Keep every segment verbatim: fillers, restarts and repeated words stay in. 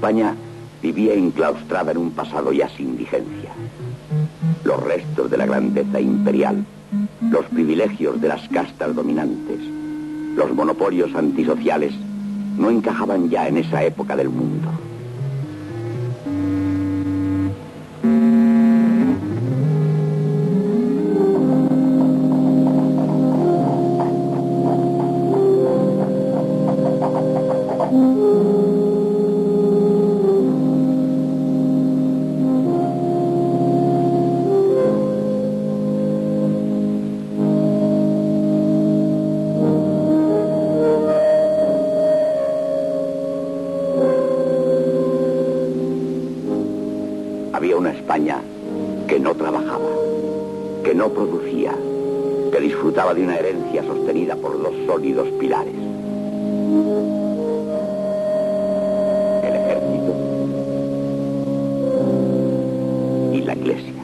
España vivía enclaustrada en un pasado ya sin vigencia. Los restos de la grandeza imperial, los privilegios de las castas dominantes, los monopolios antisociales no encajaban ya en esa época del mundo. Había una España que no trabajaba, que no producía, que disfrutaba de una herencia sostenida por dos sólidos pilares: el ejército y la Iglesia.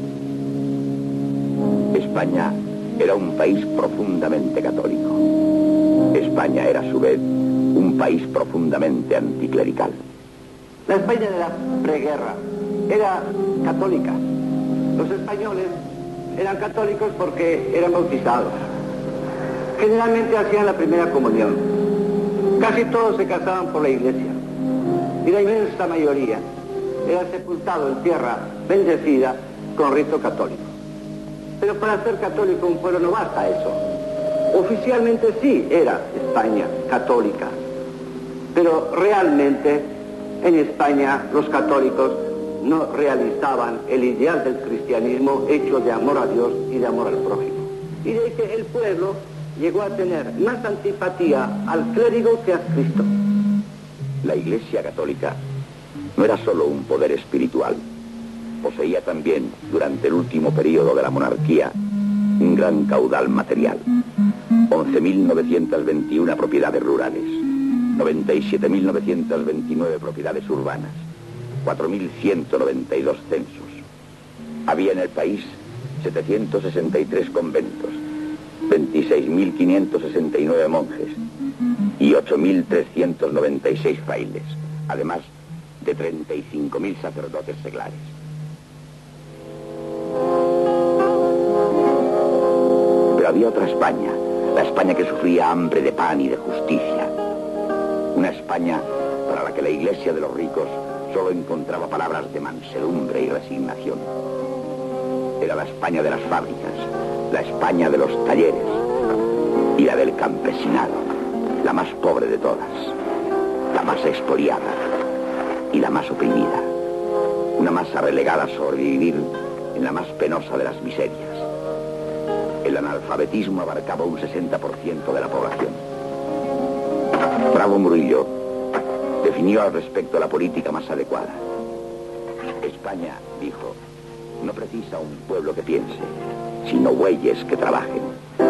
España era un país profundamente católico. España era, a su vez, un país profundamente anticlerical. La España de la preguerra era católica. Los españoles eran católicos porque eran bautizados. Generalmente hacían la primera comunión. Casi todos se casaban por la iglesia. Y la inmensa mayoría era sepultado en tierra bendecida con rito católico. Pero para ser católico un pueblo no basta eso. Oficialmente sí era España católica. Pero realmente en España los católicos no realizaban el ideal del cristianismo hecho de amor a Dios y de amor al prójimo. Y de ahí que el pueblo llegó a tener más antipatía al clérigo que a Cristo. La Iglesia católica no era solo un poder espiritual. Poseía también, durante el último periodo de la monarquía, un gran caudal material. once mil novecientas veintiuna propiedades rurales, noventa y siete mil novecientas veintinueve propiedades urbanas, cuatro mil ciento noventa y dos censos. Había en el país setecientos sesenta y tres conventos, veintiséis mil quinientos sesenta y nueve monjes y ocho mil trescientos noventa y seis frailes, además de treinta y cinco mil sacerdotes seglares. Pero había otra España, la España que sufría hambre de pan y de justicia. Una España para la que la Iglesia de los ricos solo encontraba palabras de mansedumbre y resignación. Era la España de las fábricas, la España de los talleres y la del campesinado, la más pobre de todas, la más expoliada y la más oprimida. Una masa relegada a sobrevivir en la más penosa de las miserias. El analfabetismo abarcaba un sesenta por ciento de la población. Bravo Murillo definió al respecto la política más adecuada. España, dijo, no precisa un pueblo que piense, sino bueyes que trabajen.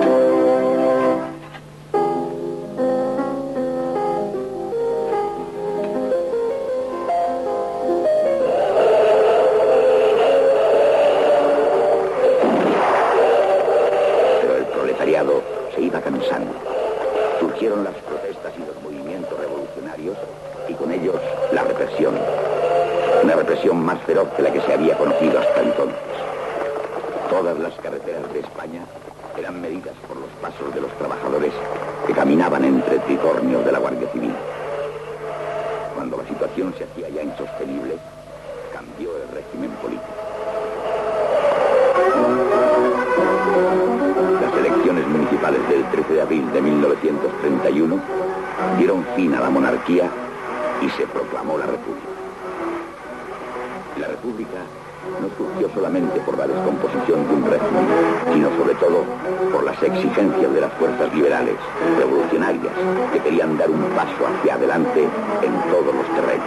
Pero el proletariado se iba cansando. Surgieron las protestas y los movimientos revolucionarios y con ellos la represión. Una represión más feroz que la que se había conocido hasta entonces. Todas las carreteras de España eran medidas por los pasos de los trabajadores que caminaban entre tricornios de la Guardia Civil. Cuando la situación se hacía ya insostenible, cambió el régimen político. Las elecciones municipales del trece de abril de mil novecientos treinta y uno dieron fin a la monarquía y se proclamó la República. La República no surgió solamente por la descomposición de un régimen, sino sobre todo por las exigencias de las fuerzas liberales, revolucionarias, que querían dar un paso hacia adelante en todos los terrenos.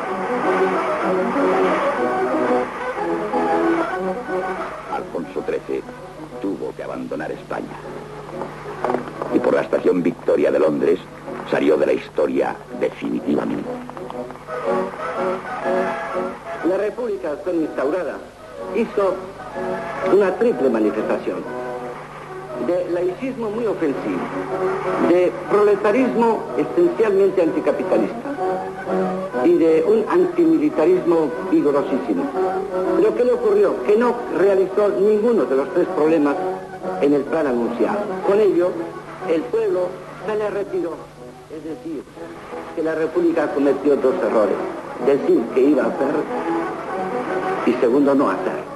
Alfonso trece tuvo que abandonar España. Y por la estación Victoria de Londres salió de la historia definitivamente. La República, al ser instaurada, hizo una triple manifestación de laicismo muy ofensivo, de proletarismo esencialmente anticapitalista y de un antimilitarismo vigorosísimo. Pero ¿qué le ocurrió? Que no realizó ninguno de los tres problemas en el plan anunciado. Con ello, el pueblo se le retiró. Es decir, que la República cometió dos errores. Decir que iba a hacer y segundo, no hacer.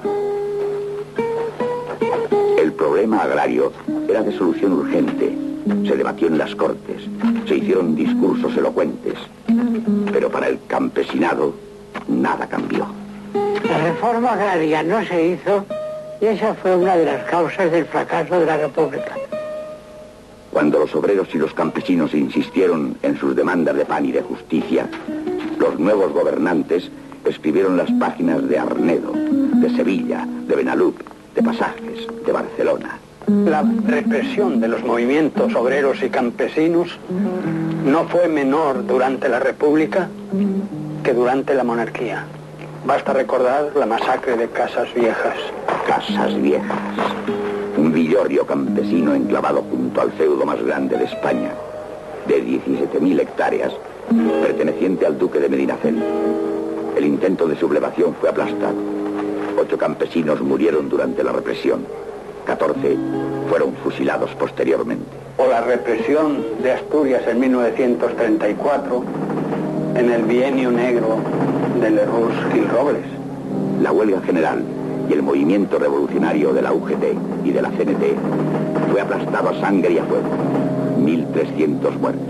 El problema agrario era de solución urgente. Se debatió en las Cortes, se hicieron discursos elocuentes, pero para el campesinado nada cambió. La reforma agraria no se hizo y esa fue una de las causas del fracaso de la República. Cuando los obreros y los campesinos insistieron en sus demandas de pan y de justicia, los nuevos gobernantes escribieron las páginas de Arnedo, de Sevilla, de Benalup, de Pasajes, de Barcelona. La represión de los movimientos obreros y campesinos no fue menor durante la República que durante la monarquía. Basta recordar la masacre de Casas Viejas. Casas Viejas, un villorrio campesino enclavado junto al feudo más grande de España, de diecisiete mil hectáreas, perteneciente al duque de Medinaceli. El intento de sublevación fue aplastado. Ocho campesinos murieron durante la represión. catorce fueron fusilados posteriormente. O la represión de Asturias en mil novecientos treinta y cuatro, en el bienio negro de Lerroux Gil Robles. La huelga general y el movimiento revolucionario de la U G T y de la C N T fue aplastado a sangre y a fuego. mil trescientos muertos.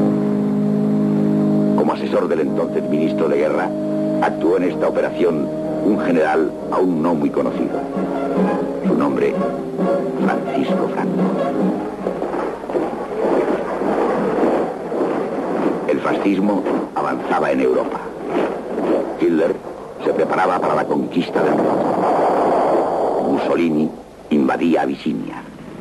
Como asesor del entonces ministro de Guerra, actuó en esta operación un general aún no muy conocido. Su nombre, Francisco Franco. El fascismo avanzaba en Europa. Hitler se preparaba para la conquista del mundo. Mussolini invadía Abisinia.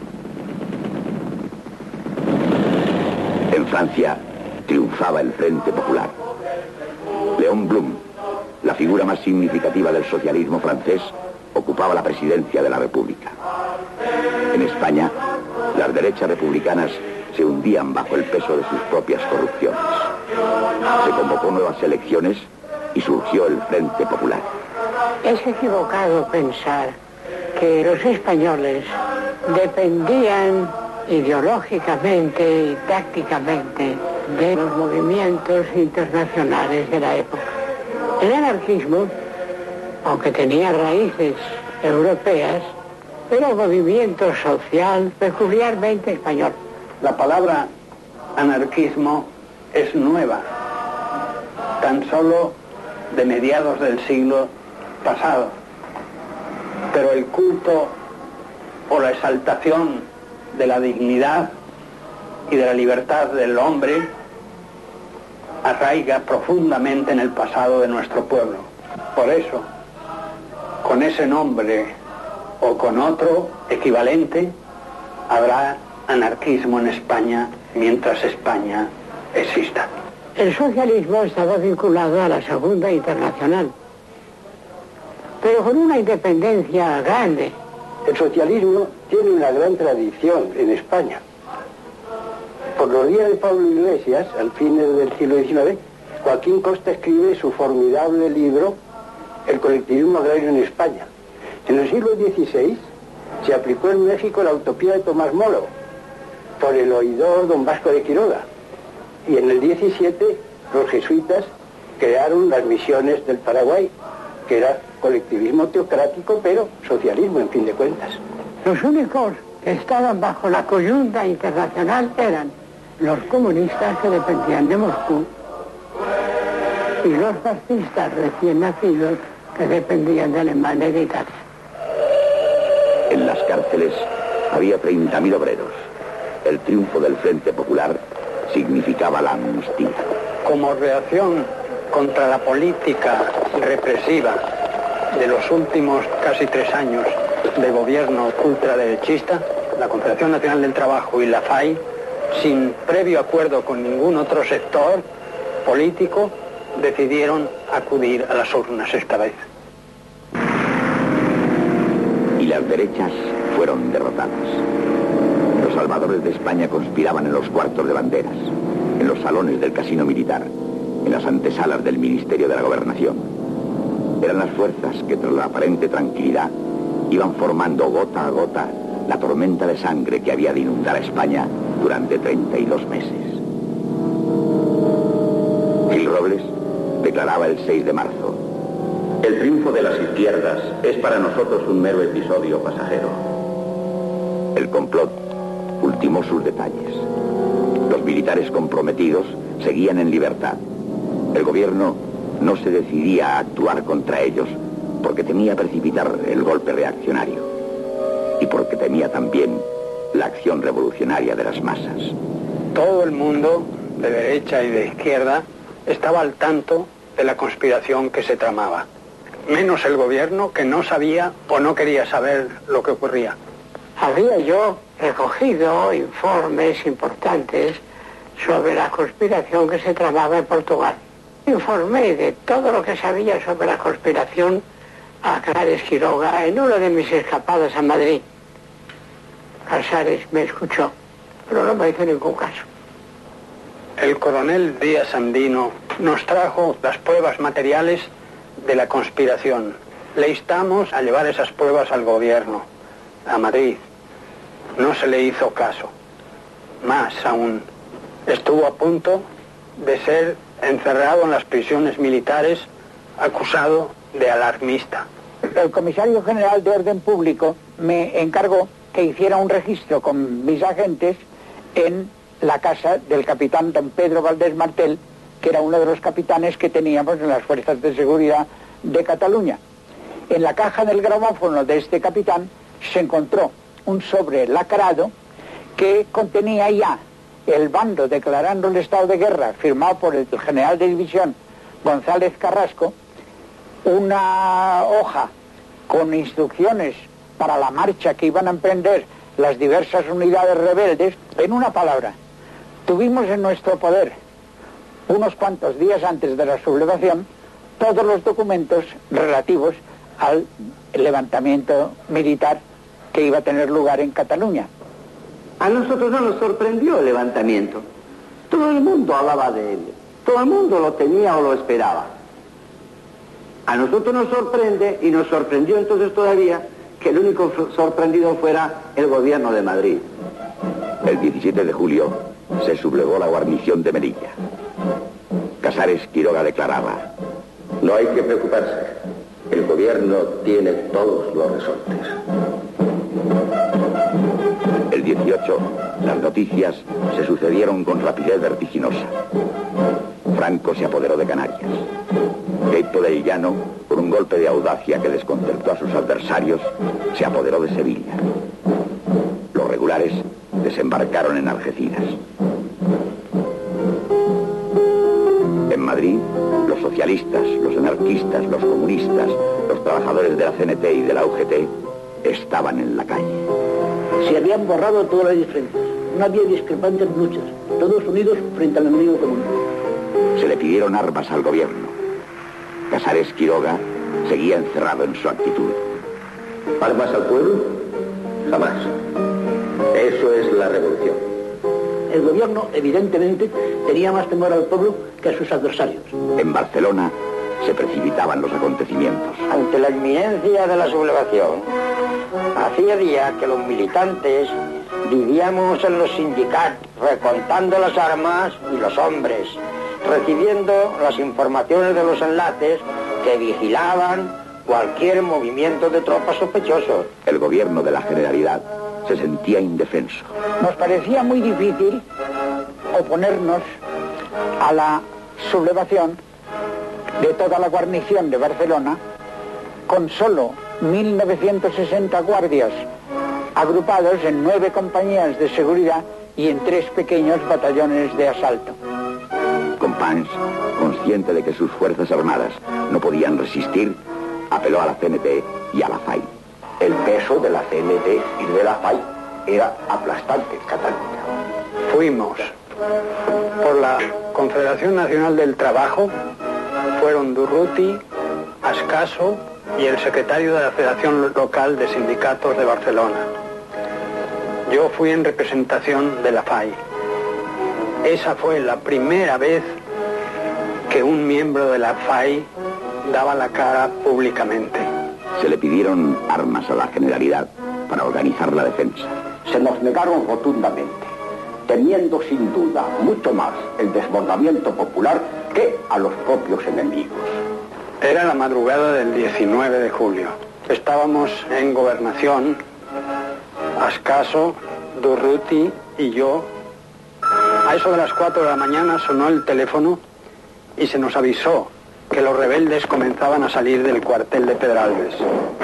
En Francia triunfaba el Frente Popular. Léon Blum, la figura más significativa del socialismo francés, ocupaba la presidencia de la República. En España, las derechas republicanas se hundían bajo el peso de sus propias corrupciones. Se convocó nuevas elecciones y surgió el Frente Popular. Es equivocado pensar que los españoles dependían ideológicamente y tácticamente de los movimientos internacionales de la época. El anarquismo, aunque tenía raíces europeas, era un movimiento social peculiarmente español. La palabra anarquismo es nueva, tan solo de mediados del siglo pasado. Pero el culto o la exaltación de la dignidad y de la libertad del hombre arraiga profundamente en el pasado de nuestro pueblo. Por eso, con ese nombre o con otro equivalente, habrá anarquismo en España mientras España exista. El socialismo estaba vinculado a la Segunda Internacional, pero con una independencia grande. El socialismo tiene una gran tradición en España. Por los días de Pablo Iglesias, al fines del siglo diecinueve, Joaquín Costa escribe su formidable libro El colectivismo agrario en España. En el siglo dieciséis se aplicó en México la utopía de Tomás Moro por el oidor don Vasco de Quiroga. Y en el diecisiete los jesuitas crearon las misiones del Paraguay, que era colectivismo teocrático, pero socialismo en fin de cuentas. Los únicos que estaban bajo la coyunta internacional eran los comunistas, que dependían de Moscú, y los fascistas recién nacidos, que dependían de Alemania y de Italia. En las cárceles había treinta mil obreros. El triunfo del Frente Popular significaba la amnistía. Como reacción contra la política represiva de los últimos casi tres años de gobierno ultraderechista, la Confederación Nacional del Trabajo y la F A I, sin previo acuerdo con ningún otro sector político, decidieron acudir a las urnas esta vez. Y las derechas fueron derrotadas. Los salvadores de España conspiraban en los cuartos de banderas, en los salones del casino militar, en las antesalas del Ministerio de la Gobernación. Eran las fuerzas que, tras la aparente tranquilidad, iban formando gota a gota la tormenta de sangre que había de inundar a España durante treinta y dos meses. Gil Robles declaraba el seis de marzo: el triunfo de las izquierdas es para nosotros un mero episodio pasajero. El complot ultimó sus detalles. Los militares comprometidos seguían en libertad. El gobierno no se decidía a actuar contra ellos porque temía precipitar el golpe reaccionario y porque temía también la acción revolucionaria de las masas. Todo el mundo, de derecha y de izquierda, estaba al tanto de la conspiración que se tramaba. Menos el gobierno, que no sabía o no quería saber lo que ocurría. Había yo recogido informes importantes sobre la conspiración que se tramaba en Portugal. Informé de todo lo que sabía sobre la conspiración a Casares Quiroga en una de mis escapadas a Madrid. Casares me escuchó, pero no me hizo ningún caso. El coronel Díaz Andino nos trajo las pruebas materiales de la conspiración. Le instamos a llevar esas pruebas al gobierno, a Madrid. No se le hizo caso. Más aún, estuvo a punto de ser encerrado en las prisiones militares, acusado de alarmista. El comisario general de Orden Público me encargó que hiciera un registro con mis agentes en la casa del capitán don Pedro Valdés Martel, que era uno de los capitanes que teníamos en las fuerzas de seguridad de Cataluña. En la caja del grabófono de este capitán se encontró un sobre lacrado que contenía ya el bando declarando el estado de guerra, firmado por el general de división González Carrasco, una hoja con instrucciones para la marcha que iban a emprender las diversas unidades rebeldes. En una palabra, tuvimos en nuestro poder, unos cuantos días antes de la sublevación, todos los documentos relativos al levantamiento militar que iba a tener lugar en Cataluña. A nosotros no nos sorprendió el levantamiento. Todo el mundo hablaba de él. Todo el mundo lo temía o lo esperaba. A nosotros nos sorprende, y nos sorprendió entonces todavía, que el único sorprendido fuera el gobierno de Madrid. El diecisiete de julio se sublevó la guarnición de Melilla. Casares Quiroga declaraba: no hay que preocuparse. El gobierno tiene todos los resortes. El dieciocho, las noticias se sucedieron con rapidez vertiginosa. Franco se apoderó de Canarias. Queipo del Llano, con un golpe de audacia que desconcertó a sus adversarios, se apoderó de Sevilla. Los regulares desembarcaron en Algeciras. En Madrid, los socialistas, los anarquistas, los comunistas, los trabajadores de la C N T y de la U G T estaban en la calle. Se habían borrado todas las diferencias. No había discrepantes luchas. Todos unidos frente al enemigo común. Se le pidieron armas al gobierno. Casares Quiroga seguía encerrado en su actitud. ¿Armas al pueblo? Jamás. Eso es la revolución. El gobierno, evidentemente, tenía más temor al pueblo que a sus adversarios. En Barcelona se precipitaban los acontecimientos. Ante la inminencia de la sublevación, hacía días que los militantes vivíamos en los sindicatos, recontando las armas y los hombres, recibiendo las informaciones de los enlaces que vigilaban cualquier movimiento de tropas sospechosos. El gobierno de la Generalidad se sentía indefenso. Nos parecía muy difícil oponernos a la sublevación de toda la guarnición de Barcelona, con solo mil novecientos sesenta guardias agrupados en nueve compañías de seguridad y en tres pequeños batallones de asalto. Companys, consciente de que sus fuerzas armadas no podían resistir, apeló a la C N T y a la F A I. El peso de la C N T y de la F A I era aplastante en Cataluña. Fuimos por la Confederación Nacional del Trabajo, fueron Durruti, Ascaso y el secretario de la Federación Local de Sindicatos de Barcelona. Yo fui en representación de la F A I. Esa fue la primera vez que un miembro de la F A I daba la cara públicamente. Se le pidieron armas a la Generalidad para organizar la defensa. Se nos negaron rotundamente, temiendo sin duda mucho más el desbordamiento popular que a los propios enemigos. Era la madrugada del diecinueve de julio. Estábamos en Gobernación, Ascaso, Durruti y yo. A eso de las cuatro de la mañana sonó el teléfono y se nos avisó que los rebeldes comenzaban a salir del cuartel de Pedralbes.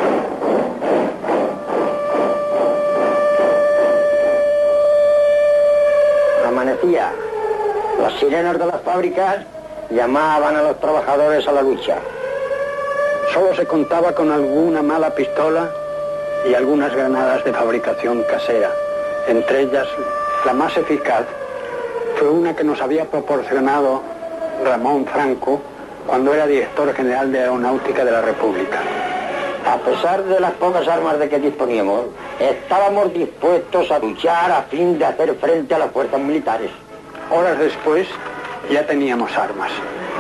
Amanecía. Las sirenas de las fábricas llamaban a los trabajadores a la lucha. Solo se contaba con alguna mala pistola y algunas granadas de fabricación casera. Entre ellas, la más eficaz fue una que nos había proporcionado Ramón Franco cuando era director general de Aeronáutica de la República. A pesar de las pocas armas de que disponíamos, estábamos dispuestos a luchar a fin de hacer frente a las fuerzas militares. Horas después, ya teníamos armas.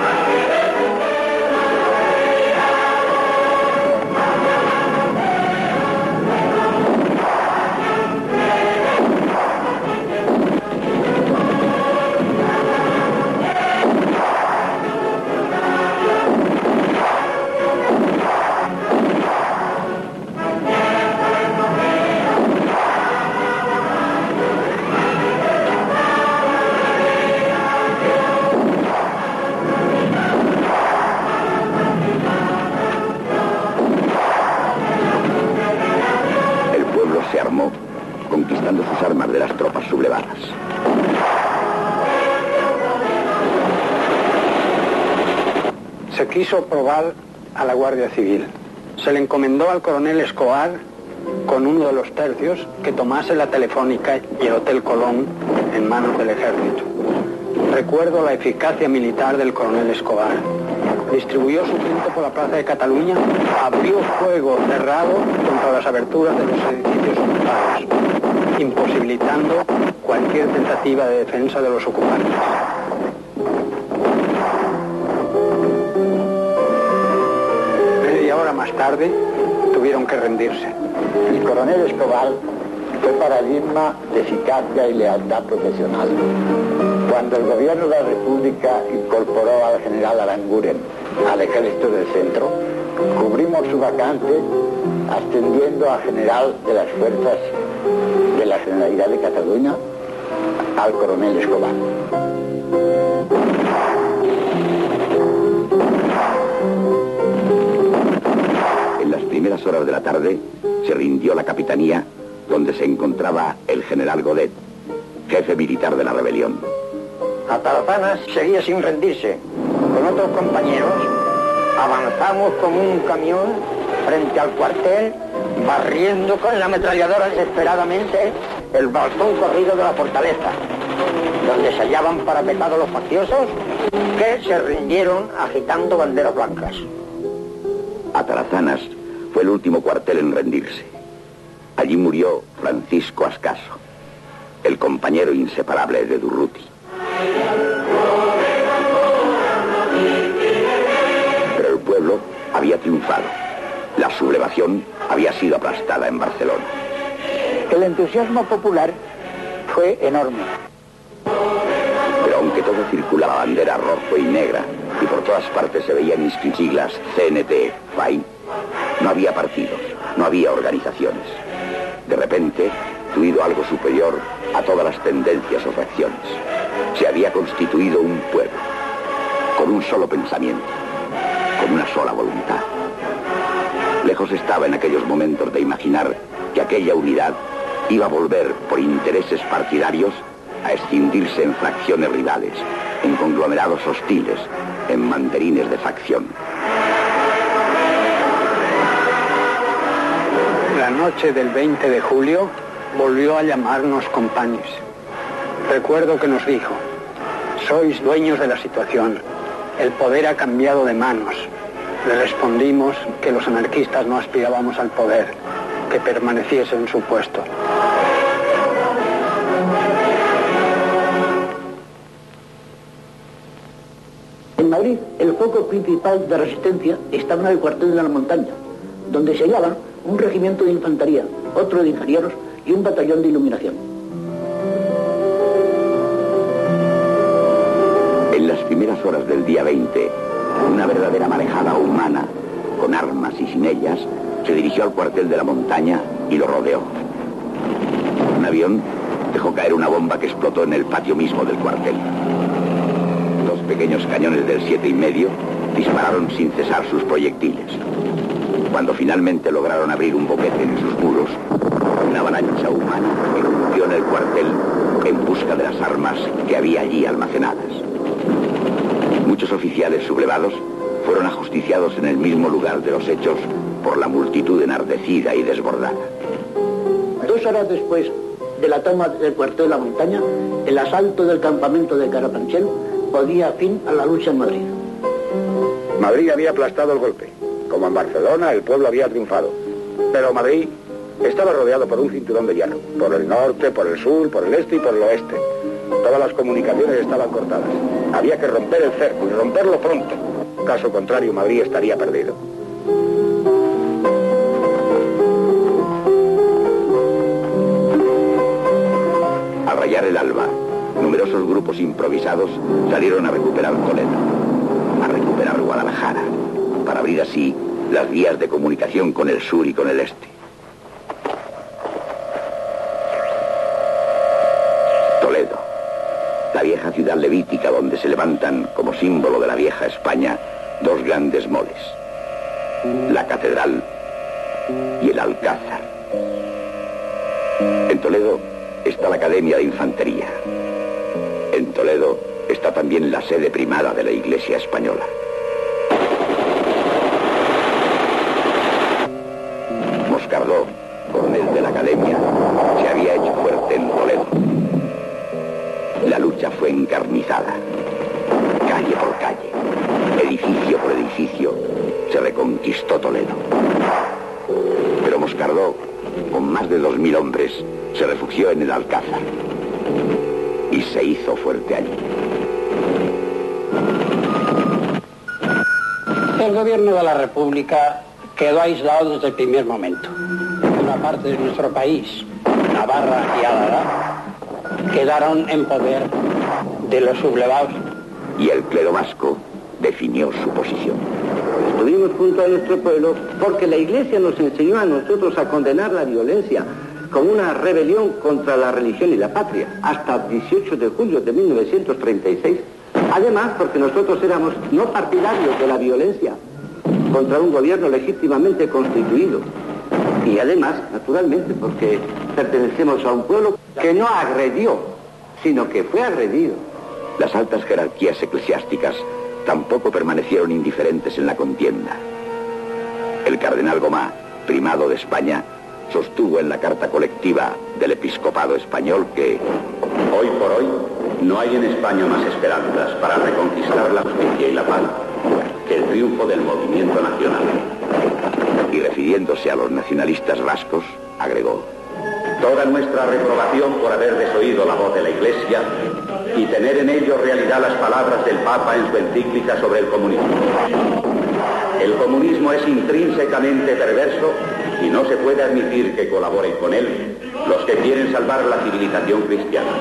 conquistando sus armas de las tropas sublevadas. Se quiso probar a la Guardia Civil. Se le encomendó al coronel Escobar, con uno de los tercios, que tomase la Telefónica y el Hotel Colón en manos del ejército. Recuerdo la eficacia militar del coronel Escobar. Distribuyó su gente por la Plaza de Cataluña, abrió fuego cerrado contra las aberturas de los edificios ocupados, imposibilitando cualquier tentativa de defensa de los ocupantes. Media hora más tarde, tuvieron que rendirse. El coronel Escobar fue paradigma de eficacia y lealtad profesional. Cuando el gobierno de la República incorporó al general Aranguren al ejército del centro, cubrimos su vacante ascendiendo a general de las fuerzas de la Generalidad de Cataluña al coronel Escobar. En las primeras horas de la tarde se rindió la capitanía, donde se encontraba el general Godet, jefe militar de la rebelión. Atarazanas seguía sin rendirse. Con otros compañeros avanzamos como un camión frente al cuartel, barriendo con la ametralladora desesperadamente el balcón corrido de la fortaleza, donde se hallaban parapetados los facciosos que se rindieron agitando banderas blancas. Atarazanas fue el último cuartel en rendirse. Allí murió Francisco Ascaso, el compañero inseparable de Durruti. Pero el pueblo había triunfado. La sublevación había sido aplastada en Barcelona. El entusiasmo popular fue enorme. Pero aunque todo circulaba bandera rojo y negra y por todas partes se veían inscritas siglas C N T, F A I, no había partidos, no había organizaciones. De repente, tuvido algo superior a todas las tendencias o facciones, se había constituido un pueblo, con un solo pensamiento, con una sola voluntad. Lejos estaba en aquellos momentos de imaginar que aquella unidad iba a volver por intereses partidarios a escindirse en fracciones rivales, en conglomerados hostiles, en mandarines de facción. La noche del veinte de julio volvió a llamarnos compañeros. Recuerdo que nos dijo: sois dueños de la situación, el poder ha cambiado de manos. Le respondimos que los anarquistas no aspirábamos al poder, que permaneciese en su puesto. En Madrid el foco principal de resistencia estaba en el cuartel de la montaña, donde se hallaban un regimiento de infantería, otro de ingenieros y un batallón de iluminación. En las primeras horas del día veinte, una verdadera marejada humana, con armas y sin ellas, se dirigió al cuartel de la montaña y lo rodeó. Un avión dejó caer una bomba que explotó en el patio mismo del cuartel. Dos pequeños cañones del siete y medio dispararon sin cesar sus proyectiles. Cuando finalmente lograron abrir un boquete en sus muros, una avalancha humana irrumpió en el cuartel en busca de las armas que había allí almacenadas. Muchos oficiales sublevados fueron ajusticiados en el mismo lugar de los hechos por la multitud enardecida y desbordada. Dos horas después de la toma del cuartel de la montaña, el asalto del campamento de Carabanchel ponía fin a la lucha en Madrid. Madrid había aplastado el golpe. Como en Barcelona, el pueblo había triunfado. Pero Madrid estaba rodeado por un cinturón de hierro. Por el norte, por el sur, por el este y por el oeste. Todas las comunicaciones estaban cortadas. Había que romper el cerco y romperlo pronto. Caso contrario, Madrid estaría perdido. Al rayar el alba, numerosos grupos improvisados salieron a recuperar Toledo, a recuperar Guadalajara, para abrir así las vías de comunicación con el sur y con el este. Toledo, la vieja ciudad levítica donde se levantan como símbolo de la vieja España dos grandes moles, la catedral y el alcázar. En Toledo está la Academia de Infantería. En Toledo está también la sede primada de la Iglesia española. Moscardó, coronel de la Academia, se había hecho fuerte en Toledo. La lucha fue encarnizada. Calle por calle, edificio por edificio, se reconquistó Toledo. Pero Moscardó, con más de dos mil hombres, se refugió en el Alcázar y se hizo fuerte allí. El gobierno de la República quedó aislado desde el primer momento. Una parte de nuestro país, Navarra y Álava, quedaron en poder de los sublevados. Y el clero vasco definió su posición. Estuvimos junto a nuestro pueblo porque la Iglesia nos enseñó a nosotros a condenar la violencia como una rebelión contra la religión y la patria, hasta el dieciocho de julio de mil novecientos treinta y seis. Además, porque nosotros éramos no partidarios de la violencia contra un gobierno legítimamente constituido. Y además, naturalmente, porque pertenecemos a un pueblo que no agredió, sino que fue agredido. Las altas jerarquías eclesiásticas tampoco permanecieron indiferentes en la contienda. El cardenal Gomá, primado de España, sostuvo en la carta colectiva del episcopado español que hoy por hoy no hay en España más esperanzas para reconquistar la justicia y la paz que el triunfo del movimiento nacional. Y refiriéndose a los nacionalistas vascos, agregó: toda nuestra reprobación por haber desoído la voz de la Iglesia y tener en ello realidad las palabras del Papa en su encíclica sobre el comunismo. El comunismo es intrínsecamente perverso y no se puede admitir que colaboren con él los que quieren salvar la civilización cristiana.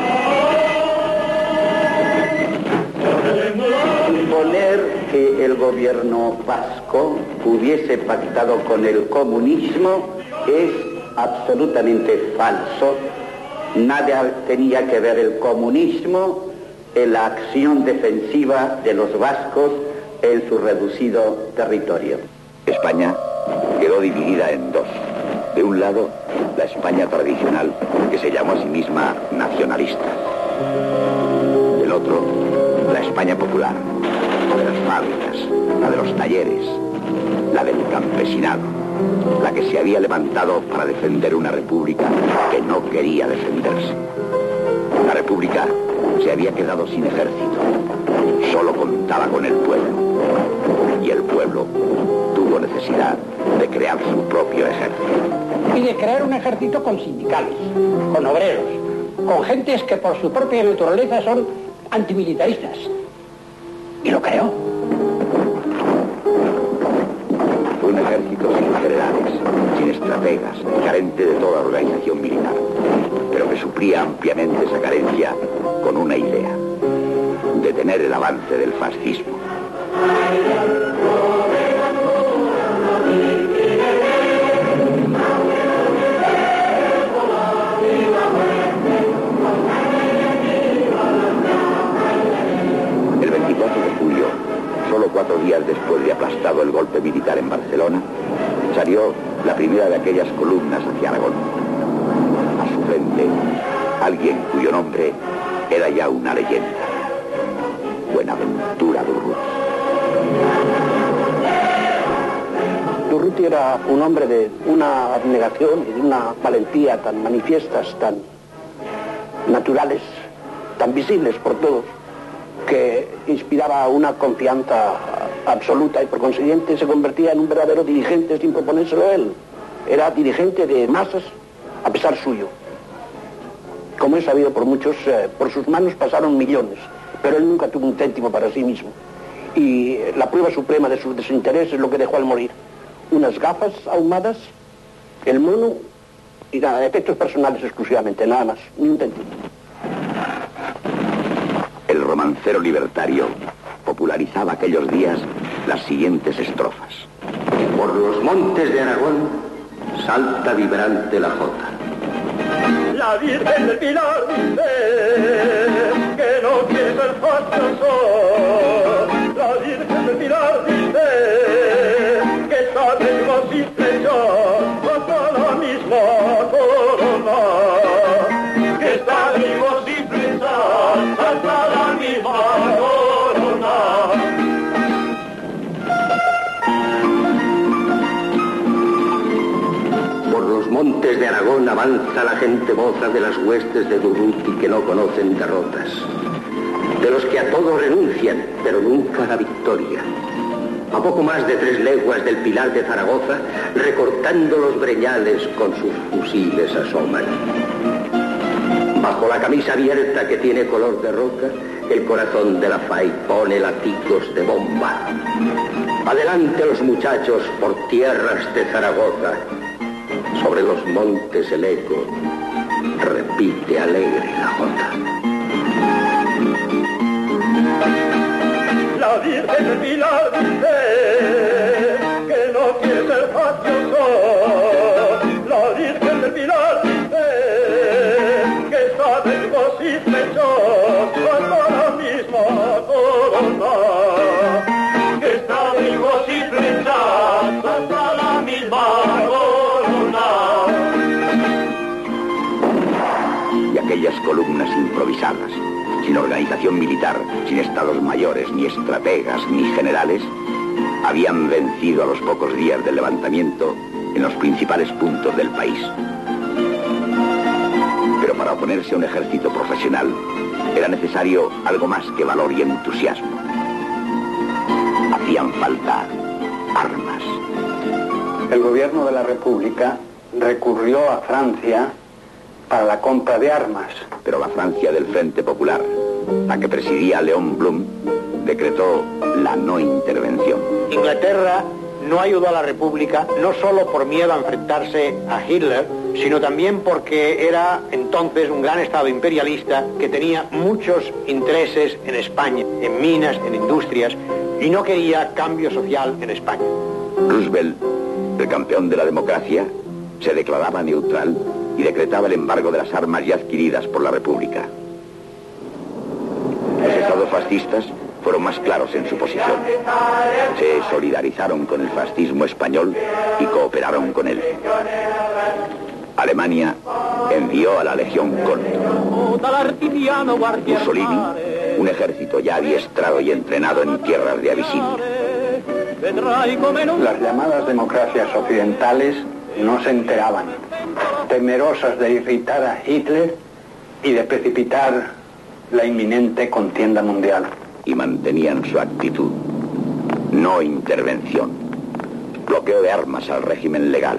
Suponer que el gobierno vasco hubiese pactado con el comunismo es absolutamente falso. Nada tenía que ver el comunismo en la acción defensiva de los vascos en su reducido territorio. España quedó dividida en dos. De un lado, la España tradicional, que se llamó a sí misma nacionalista. Del otro, la España popular, la de las fábricas, la de los talleres, la del campesinado, la que se había levantado para defender una república que no quería defenderse. La república se había quedado sin ejército, solo contaba con el pueblo. Y el pueblo tuvo necesidad de crear su propio ejército. Y de crear un ejército con sindicales, con obreros, con gentes que por su propia naturaleza son antimilitaristas. Y lo creó. carente de toda organización militar, pero que suplía ampliamente esa carencia con una idea: detener el avance del fascismo. El veinticuatro de julio, solo cuatro días después de aplastado el golpe militar en Barcelona, salió la primera de aquellas columnas hacia Aragón. A su frente, alguien cuyo nombre era ya una leyenda: Buenaventura Durruti. Durruti era un hombre de una abnegación y de una valentía tan manifiestas, tan naturales, tan visibles por todos, que inspiraba una confianza absoluta y por consiguiente se convertía en un verdadero dirigente sin proponérselo él. Era dirigente de masas a pesar suyo. Como es sabido por muchos, eh, por sus manos pasaron millones, pero él nunca tuvo un céntimo para sí mismo. Y la prueba suprema de su desinterés es lo que dejó al morir: unas gafas ahumadas, el mono y nada, efectos personales exclusivamente, nada más, ni un céntimo. El romancero libertario popularizaba aquellos días las siguientes estrofas: Por los montes de Aragón salta vibrante la jota. La Virgen del Pilar dice que no quiere ser fachoso. La Virgen del Pilar dice que está vivos y flechas hasta la misma corona. Que está vivos y flechas hasta la misma corona. Por los montes de Aragón avanza la gente moza de las huestes de Durruti que no conocen derrotas, de los que a todo renuncian, pero nunca a la victoria. A poco más de tres leguas del Pilar de Zaragoza, recortando los breñales con sus fusiles asoman. Bajo la camisa abierta que tiene color de roca, el corazón de la F A I pone latigos de bomba. Adelante los muchachos por tierras de Zaragoza. Sobre los montes el eco repite alegre la jota. La Virgen del Pilar dice que no quiere ser faccioso. La Virgen del Pilar dice que está vivos y flechos hasta la misma corona. Que está vivos y flechos hasta la misma corona. Y aquellas columnas improvisadas, sin organización militar, sin estados mayores, ni estrategas, ni generales, habían vencido a los pocos días del levantamiento en los principales puntos del país. Pero para oponerse a un ejército profesional era necesario algo más que valor y entusiasmo. Hacían falta armas. El gobierno de la República recurrió a Francia para la compra de armas. Pero la Francia del Frente Popular, la que presidía León Blum, decretó la no intervención. Inglaterra no ayudó a la República no solo por miedo a enfrentarse a Hitler, sino también porque era entonces un gran estado imperialista que tenía muchos intereses en España, en minas, en industrias, y no quería cambio social en España. Roosevelt, el campeón de la democracia, se declaraba neutral y decretaba el embargo de las armas ya adquiridas por la República. Los estados fascistas fueron más claros en su posición. Se solidarizaron con el fascismo español y cooperaron con él. Alemania envió a la Legión Cóndor. Mussolini, un ejército ya adiestrado y entrenado en tierras de Abisinia. Las llamadas democracias occidentales no se enteraban, temerosas de irritar a Hitler y de precipitar la inminente contienda mundial. Y mantenían su actitud: no intervención, bloqueo de armas al régimen legal.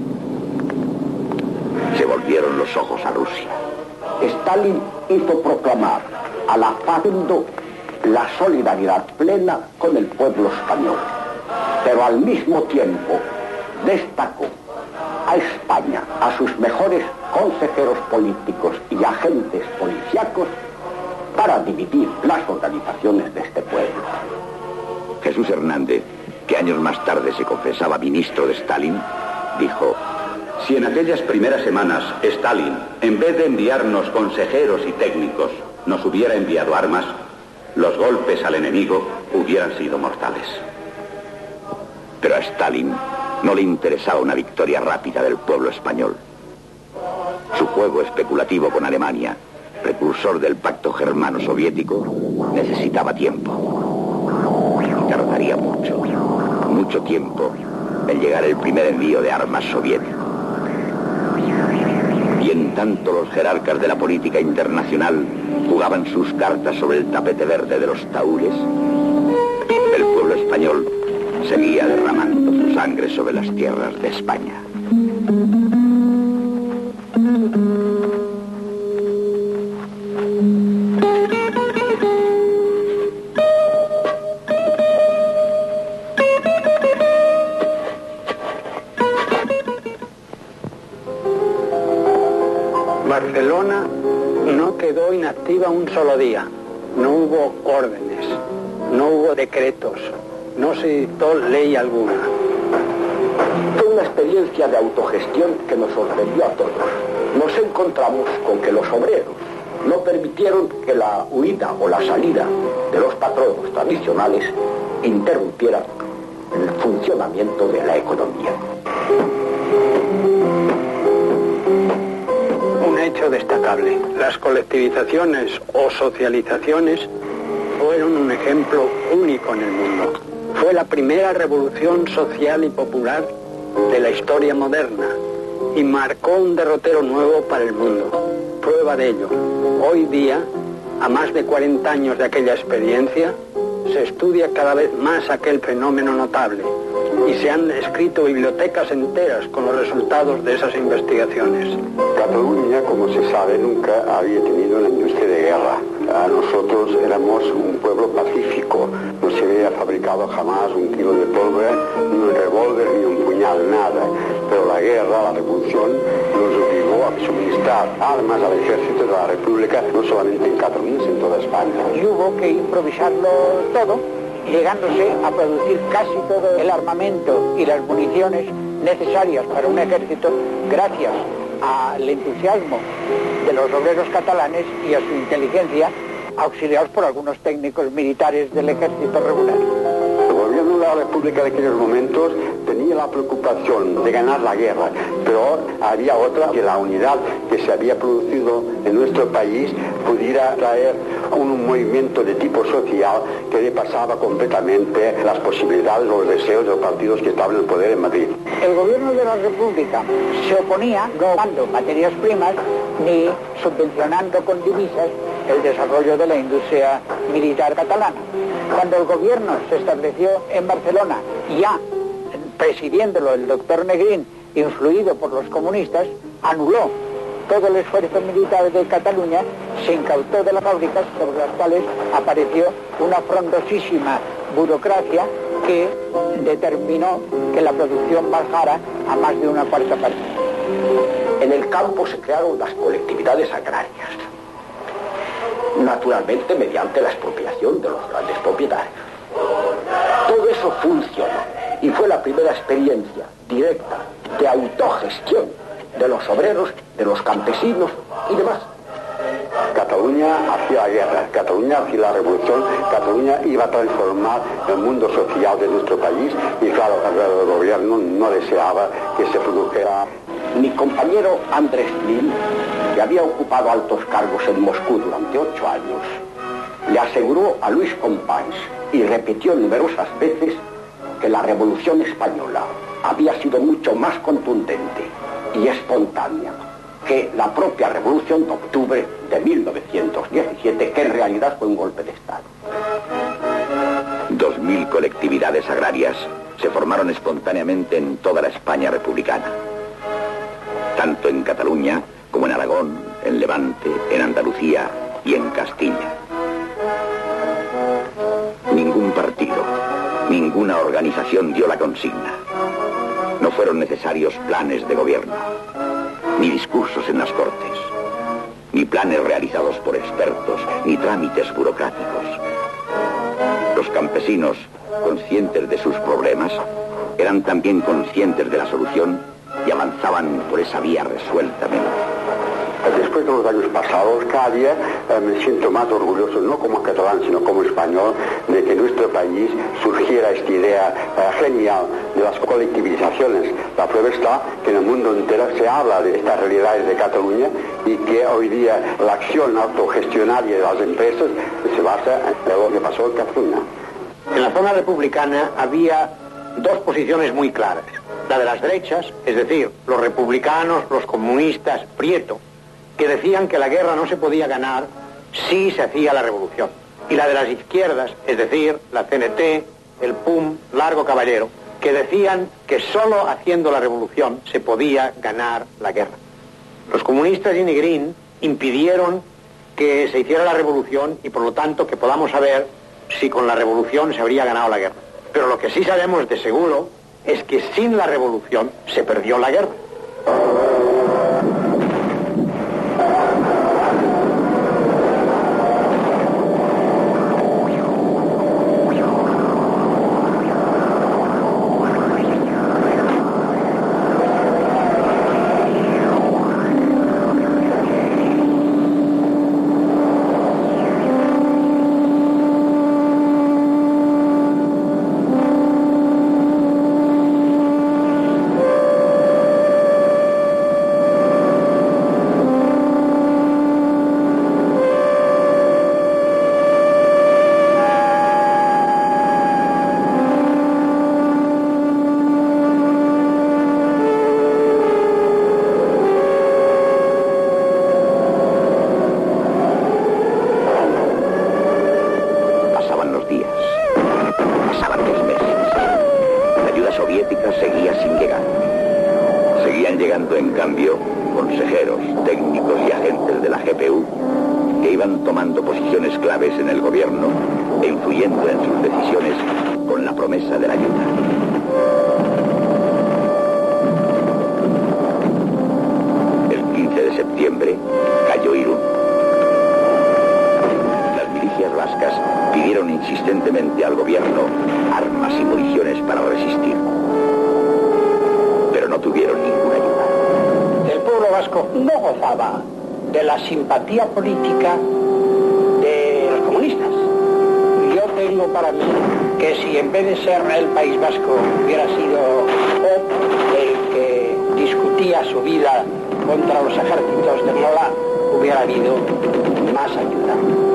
Se volvieron los ojos a Rusia. Stalin hizo proclamar a la FARC la solidaridad plena con el pueblo español, pero al mismo tiempo destacó a España, a sus mejores consejeros políticos y agentes policíacos para dividir las organizaciones de este pueblo. Jesús Hernández, que años más tarde se confesaba ministro de Stalin, dijo: si en aquellas primeras semanas Stalin, en vez de enviarnos consejeros y técnicos, nos hubiera enviado armas, los golpes al enemigo hubieran sido mortales. Pero a Stalin no le interesaba una victoria rápida del pueblo español. Su juego especulativo con Alemania, precursor del pacto germano-soviético, necesitaba tiempo. Y tardaría mucho, mucho tiempo en llegar el primer envío de armas soviético. Y en tanto los jerarcas de la política internacional jugaban sus cartas sobre el tapete verde de los taúres, el pueblo español seguía derramando su sangre sobre las tierras de España. Barcelona no quedó inactiva un solo día. No hubo órdenes, no hubo decretos, no se dictó ley alguna. Fue una experiencia de autogestión que nos sorprendió a todos. Nos encontramos con que los obreros no permitieron que la huida o la salida de los patronos tradicionales interrumpiera el funcionamiento de la economía. Un hecho destacable: las colectivizaciones o socializaciones fueron un ejemplo único en el mundo. Fue la primera revolución social y popular de la historia moderna y marcó un derrotero nuevo para el mundo. Prueba de ello: hoy día, a más de cuarenta años de aquella experiencia, se estudia cada vez más aquel fenómeno notable y se han escrito bibliotecas enteras con los resultados de esas investigaciones. Cataluña, como se sabe, nunca había tenido una industria de guerra. A nosotros éramos un pueblo pacífico. No se había fabricado jamás un kilo de pólvora, ni un revólver, ni un puñal, nada. Pero la guerra, la revolución, nos obligó a suministrar armas al ejército de la República, no solamente en Cataluña, sino en toda España. Y hubo que improvisarlo todo, llegándose a producir casi todo el armamento y las municiones necesarias para un ejército gracias al entusiasmo de los obreros catalanes y a su inteligencia, auxiliados por algunos técnicos militares del ejército regular. El gobierno de la República de aquellos momentos tenía la preocupación de ganar la guerra, pero había otra, que la unidad que se había producido en nuestro país pudiera traer un movimiento de tipo social que repasaba completamente las posibilidades, los deseos de los partidos que estaban en el poder en Madrid. El gobierno de la República se oponía no dando materias primas ni subvencionando con divisas el desarrollo de la industria militar catalana. Cuando el gobierno se estableció en Barcelona, ya presidiéndolo el doctor Negrín, influido por los comunistas, anuló todo el esfuerzo militar de Cataluña, se incautó de las fábricas sobre las cuales apareció una frondosísima burocracia que determinó que la producción bajara a más de una cuarta parte. En el campo se crearon las colectividades agrarias, naturalmente mediante la expropiación de los grandes propietarios. Todo eso funcionó y fue la primera experiencia directa de autogestión de los obreros, de los campesinos y demás. Cataluña hacía la guerra, Cataluña hacía la revolución, Cataluña iba a transformar el mundo social de nuestro país y claro, el gobierno no deseaba que se produjera. Mi compañero Andrés Nin, que había ocupado altos cargos en Moscú durante ocho años, le aseguró a Luis Companys y repitió numerosas veces que la Revolución Española había sido mucho más contundente y espontánea que la propia Revolución de Octubre de mil novecientos diecisiete, que en realidad fue un golpe de Estado. Dos mil colectividades agrarias se formaron espontáneamente en toda la España republicana, tanto en Cataluña como en Aragón, en Levante, en Andalucía y en Castilla. Ningún partido, ninguna organización dio la consigna. No No fueron necesarios planes de gobierno, ni discursos en las cortes, ni planes realizados por expertos, ni trámites burocráticos. Los campesinos, conscientes de sus problemas, eran también conscientes de la solución y avanzaban por esa vía resueltamente. Después de los años pasados, cada día eh, me siento más orgulloso, no como catalán, sino como español, de que en nuestro país surgiera esta idea eh, genial de las colectivizaciones. La prueba está que en el mundo entero se habla de estas realidades de Cataluña y que hoy día la acción autogestionaria de las empresas se basa en lo que pasó en Cataluña. En la zona republicana había dos posiciones muy claras. La de las derechas, es decir, los republicanos, los comunistas, Prieto, que decían que la guerra no se podía ganar si se hacía la revolución. Y la de las izquierdas, es decir, la C N T, el P U M, Largo Caballero, que decían que solo haciendo la revolución se podía ganar la guerra. Los comunistas y Negrín impidieron que se hiciera la revolución y por lo tanto que podamos saber si con la revolución se habría ganado la guerra. Pero lo que sí sabemos de seguro es que sin la revolución se perdió la guerra. Simpatía política de los comunistas. Yo tengo para mí que si en vez de ser el País Vasco hubiera sido el que discutía su vida contra los ejércitos de Mola, hubiera habido más ayuda.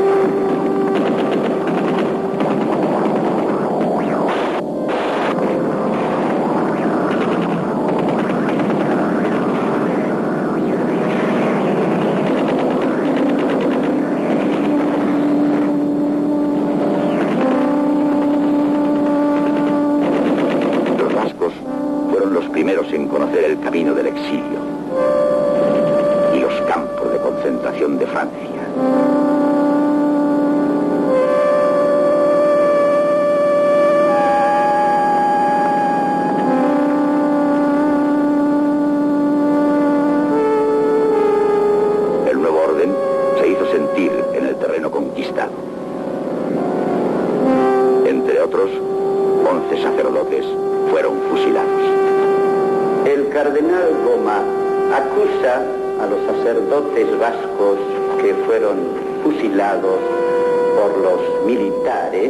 En conocer el camino del exilio y los campos de concentración de Francia. El nuevo orden se hizo sentir en el terreno conquistado. Entre otros, once sacerdotes fueron fusilados. El cardenal Goma acusa a los sacerdotes vascos que fueron fusilados por los militares,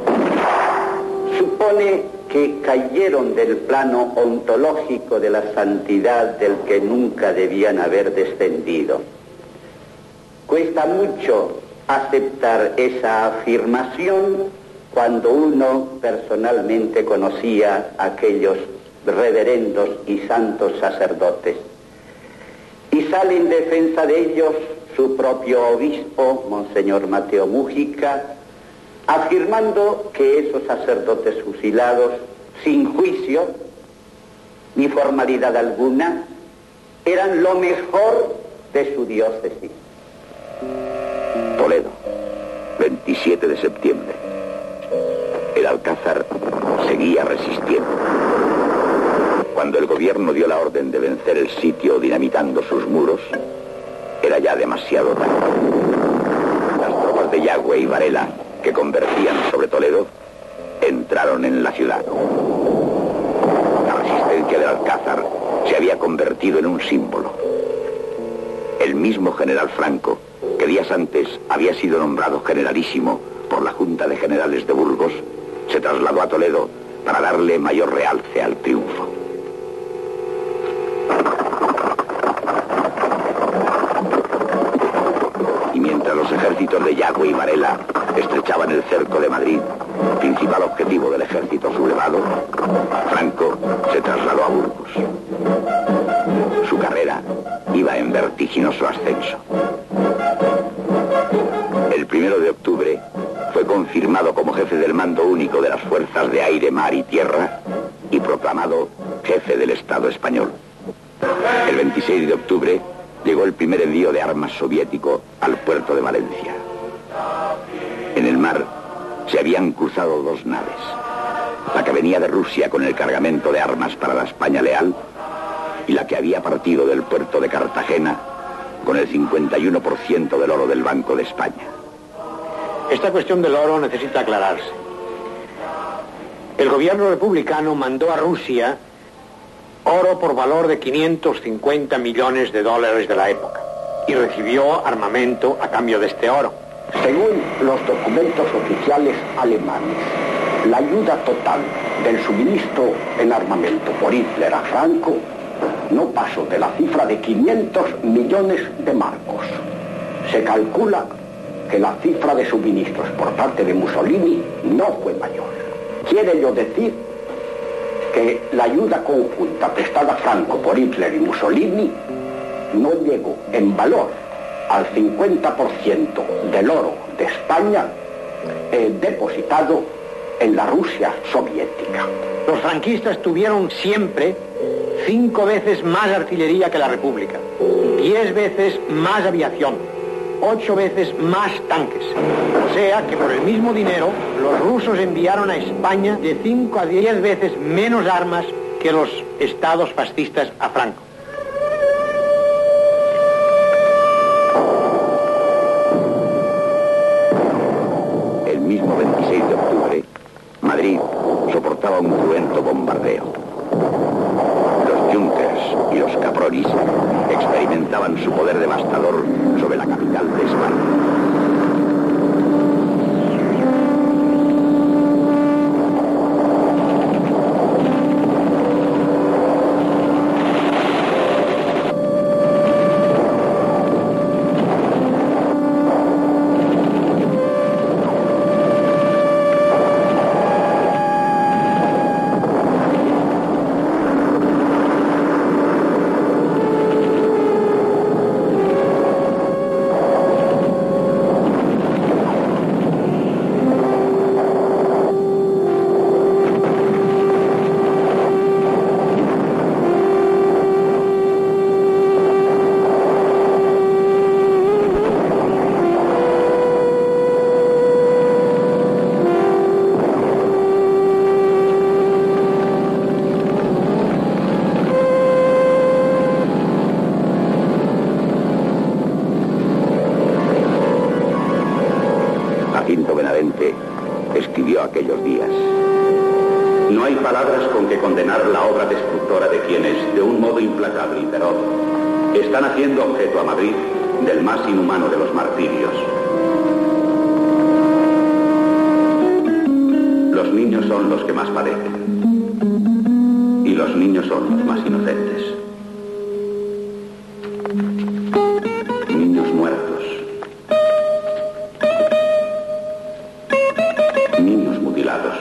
supone que cayeron del plano ontológico de la santidad del que nunca debían haber descendido. Cuesta mucho aceptar esa afirmación cuando uno personalmente conocía a aquellos reverendos y santos sacerdotes. Y sale en defensa de ellos su propio obispo, Monseñor Mateo Mújica, afirmando que esos sacerdotes fusilados, sin juicio ni formalidad alguna, eran lo mejor de su diócesis. Toledo, veintisiete de septiembre. El Alcázar seguía resistiendo. Cuando el gobierno dio la orden de vencer el sitio dinamitando sus muros, era ya demasiado tarde. Las tropas de Yagüe y Varela, que convertían sobre Toledo, entraron en la ciudad. La resistencia del Alcázar se había convertido en un símbolo. El mismo general Franco, que días antes había sido nombrado generalísimo por la Junta de Generales de Burgos, se trasladó a Toledo para darle mayor realce al triunfo. Y mientras los ejércitos de Yagüe y Varela estrechaban el cerco de Madrid, principal objetivo del ejército sublevado, Franco se trasladó a Burgos. Su carrera iba en vertiginoso ascenso. El primero de octubre fue confirmado como jefe del mando único de las fuerzas de aire, mar y tierra y proclamado jefe del Estado español. El veintiséis de octubre llegó el primer envío de armas soviético al puerto de Valencia. En el mar se habían cruzado dos naves, la que venía de Rusia con el cargamento de armas para la España leal y la que había partido del puerto de Cartagena con el cincuenta y uno por ciento del oro del Banco de España. Esta cuestión del oro necesita aclararse. El gobierno republicano mandó a Rusia oro por valor de quinientos cincuenta millones de dólares de la época y recibió armamento a cambio de este oro. Según los documentos oficiales alemanes, la ayuda total del suministro en armamento por Hitler a Franco no pasó de la cifra de quinientos millones de marcos. Se calcula que la cifra de suministros por parte de Mussolini no fue mayor. Quiere ello decir que la ayuda conjunta prestada a Franco por Hitler y Mussolini no llegó en valor al cincuenta por ciento del oro de España eh, depositado en la Rusia soviética. Los franquistas tuvieron siempre cinco veces más artillería que la República, diez veces más aviación, ocho veces más tanques. O sea que por el mismo dinero los rusos enviaron a España de cinco a diez veces menos armas que los estados fascistas a Franco. El mismo veintiséis de octubre, Madrid soportaba un cruento bombardeo. Los Junkers y los Capronis experimentaban su poder devastador sobre la capital de España. Jacinto Benavente escribió aquellos días: no hay palabras con que condenar la obra destructora de quienes, de un modo implacable y feroz, están haciendo objeto a Madrid del más inhumano de los martirios. Los niños son los que más padecen, y los niños son los más inocentes. Niños muertos, niños mutilados,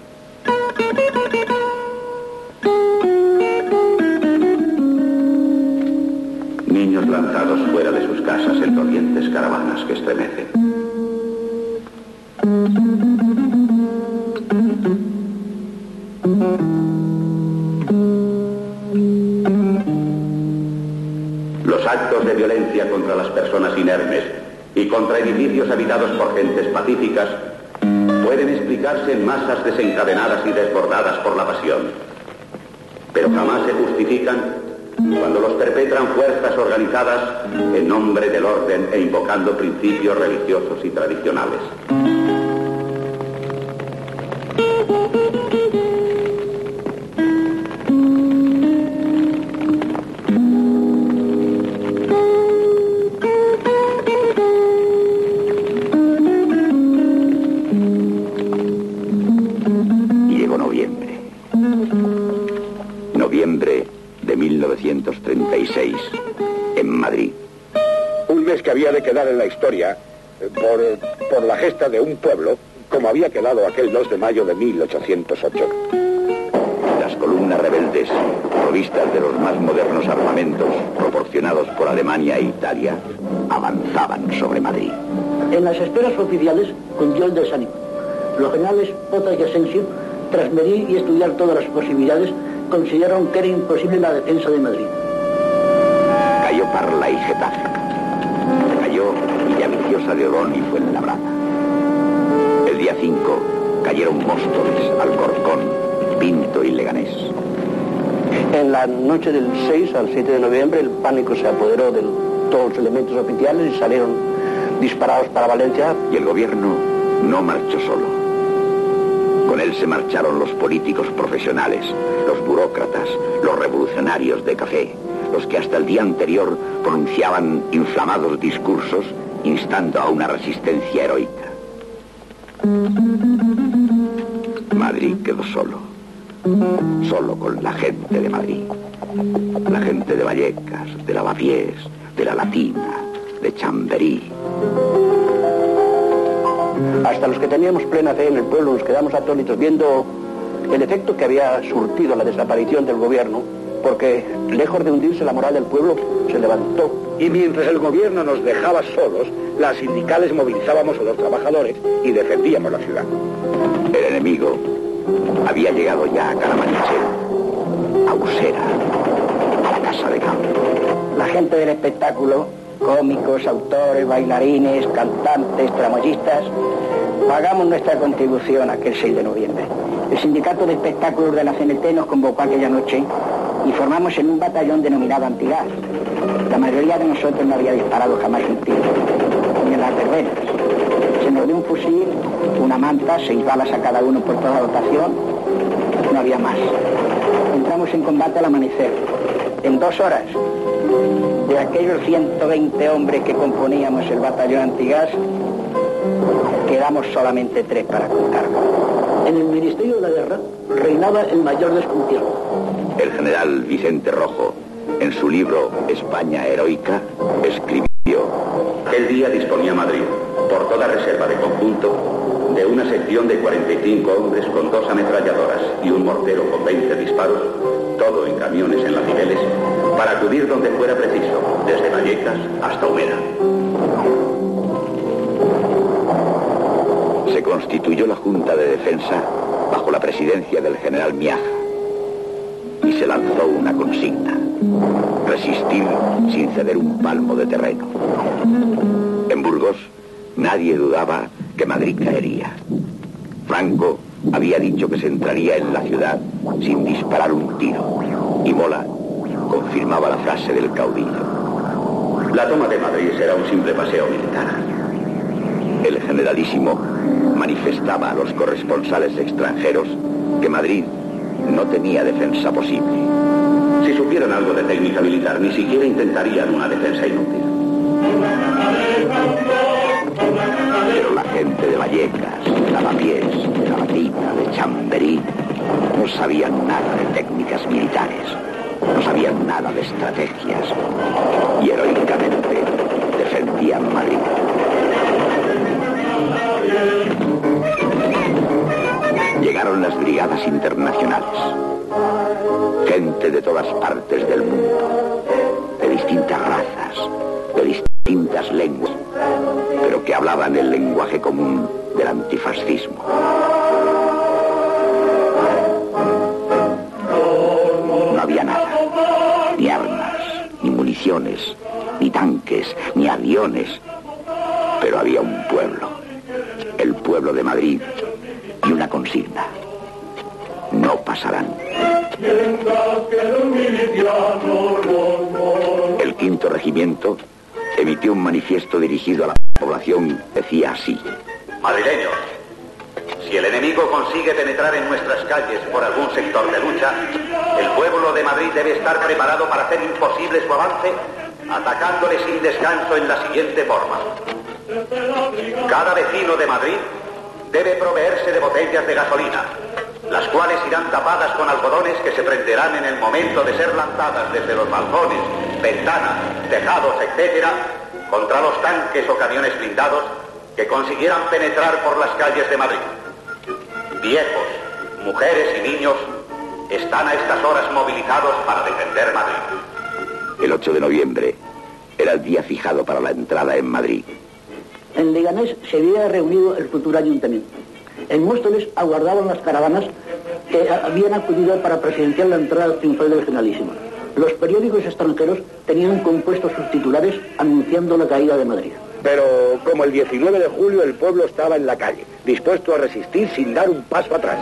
niños lanzados fuera de sus casas en dolientes caravanas que estremecen. Los actos de violencia contra las personas inermes y contra edificios habitados por gentes pacíficas pueden explicarse en masas desencadenadas y desbordadas por la pasión. pero jamás se justifican cuando los perpetran fuerzas organizadas en nombre del orden e invocando principios religiosos y tradicionales. Llegó noviembre. Noviembre de mil novecientos treinta y seis, en Madrid. Un mes que había de quedar en la historia por, por la gesta de un pueblo, como había quedado aquel dos de mayo de mil ochocientos ocho. Las columnas rebeldes, provistas de los más modernos armamentos proporcionados por Alemania e Italia, avanzaban sobre Madrid. En las esferas oficiales cundió el desánimo. Los generales Pota y Asensio, tras medir y estudiar todas las posibilidades, consideraron que era imposible la defensa de Madrid. Cayó Parla y Getafe. Cayó Villaviciosa de Odón y Fuenlabrada. El día cinco cayeron Móstoles, Alcorcón, Pinto y Leganés. En la noche del seis al siete de noviembre el pánico se apoderó de todos los elementos oficiales y salieron disparados para Valencia. Y el gobierno no marchó solo. Con él se marcharon los políticos profesionales, los burócratas, los revolucionarios de café, los que hasta el día anterior pronunciaban inflamados discursos instando a una resistencia heroica. Madrid quedó solo, solo con la gente de Madrid, la gente de Vallecas, de Lavapiés, de La Latina, de Chamberí. Hasta los que teníamos plena fe en el pueblo nos quedamos atónitos viendo el efecto que había surtido la desaparición del gobierno, porque lejos de hundirse la moral del pueblo, se levantó. Y mientras el gobierno nos dejaba solos, las sindicales movilizábamos a los trabajadores y defendíamos la ciudad. El enemigo había llegado ya a Carabanchel, a Usera, a la Casa de Campo. La gente del espectáculo, cómicos, autores, bailarines, cantantes, tramoyistas, pagamos nuestra contribución aquel seis de noviembre. El sindicato de espectáculos de la C N T nos convocó aquella noche y formamos en un batallón denominado Antigas. La mayoría de nosotros no había disparado jamás un tiro, ni en las verbenas. Se nos dio un fusil, una manta, seis balas a cada uno por toda dotación, no había más. Entramos en combate al amanecer. En dos horas, de aquellos ciento veinte hombres que componíamos el batallón Antigas, quedamos solamente tres para contarlo. En el Ministerio de la Guerra reinaba el mayor desconcierto. El general Vicente Rojo, en su libro España Heroica, escribió: Aquel día disponía Madrid, por toda reserva de conjunto, de una sección de cuarenta y cinco hombres con dos ametralladoras y un mortero con veinte disparos, todo en camiones en las niveles, para acudir donde fuera preciso, desde Vallecas hasta Humera. Se constituyó la Junta de Defensa bajo la presidencia del general Miaja y se lanzó una consigna: resistir sin ceder un palmo de terreno. En Burgos nadie dudaba que Madrid caería. Franco había dicho que se entraría en la ciudad sin disparar un tiro, y Mola confirmaba la frase del caudillo. La toma de Madrid será un simple paseo militar. El generalísimo manifestaba a los corresponsales extranjeros que Madrid no tenía defensa posible. Si supieran algo de técnica militar, ni siquiera intentarían una defensa inútil. Pero la gente de Vallecas, de Lavapiés, de La Latina, de Chamberí, no sabían nada de técnicas militares, no sabían nada de estrategias, y heroicamente defendían Madrid. Llegaron las brigadas internacionales. Gente de todas partes del mundo, de distintas razas, de distintas lenguas, pero que hablaban el lenguaje común del antifascismo. No había nada, ni armas, ni municiones, ni tanques, ni aviones, pero había un pueblo, el pueblo de Madrid, y una consigna: no pasarán. El quinto regimiento emitió un manifiesto dirigido a la población. Decía así: madrileños, si el enemigo consigue penetrar en nuestras calles por algún sector de lucha, el pueblo de Madrid debe estar preparado para hacer imposible su avance, atacándole sin descanso en la siguiente forma. Cada vecino de Madrid debe proveerse de botellas de gasolina, las cuales irán tapadas con algodones que se prenderán en el momento de ser lanzadas desde los balcones, ventanas, tejados, etcétera, contra los tanques o camiones blindados que consiguieran penetrar por las calles de Madrid. Viejos, mujeres y niños están a estas horas movilizados para defender Madrid. El ocho de noviembre era el día fijado para la entrada en Madrid. En Leganés se había reunido el futuro ayuntamiento. En Móstoles aguardaban las caravanas que habían acudido para presenciar la entrada triunfal del Generalísimo. Los periódicos extranjeros tenían compuestos sus titulares anunciando la caída de Madrid. Pero como el diecinueve de julio el pueblo estaba en la calle, dispuesto a resistir sin dar un paso atrás.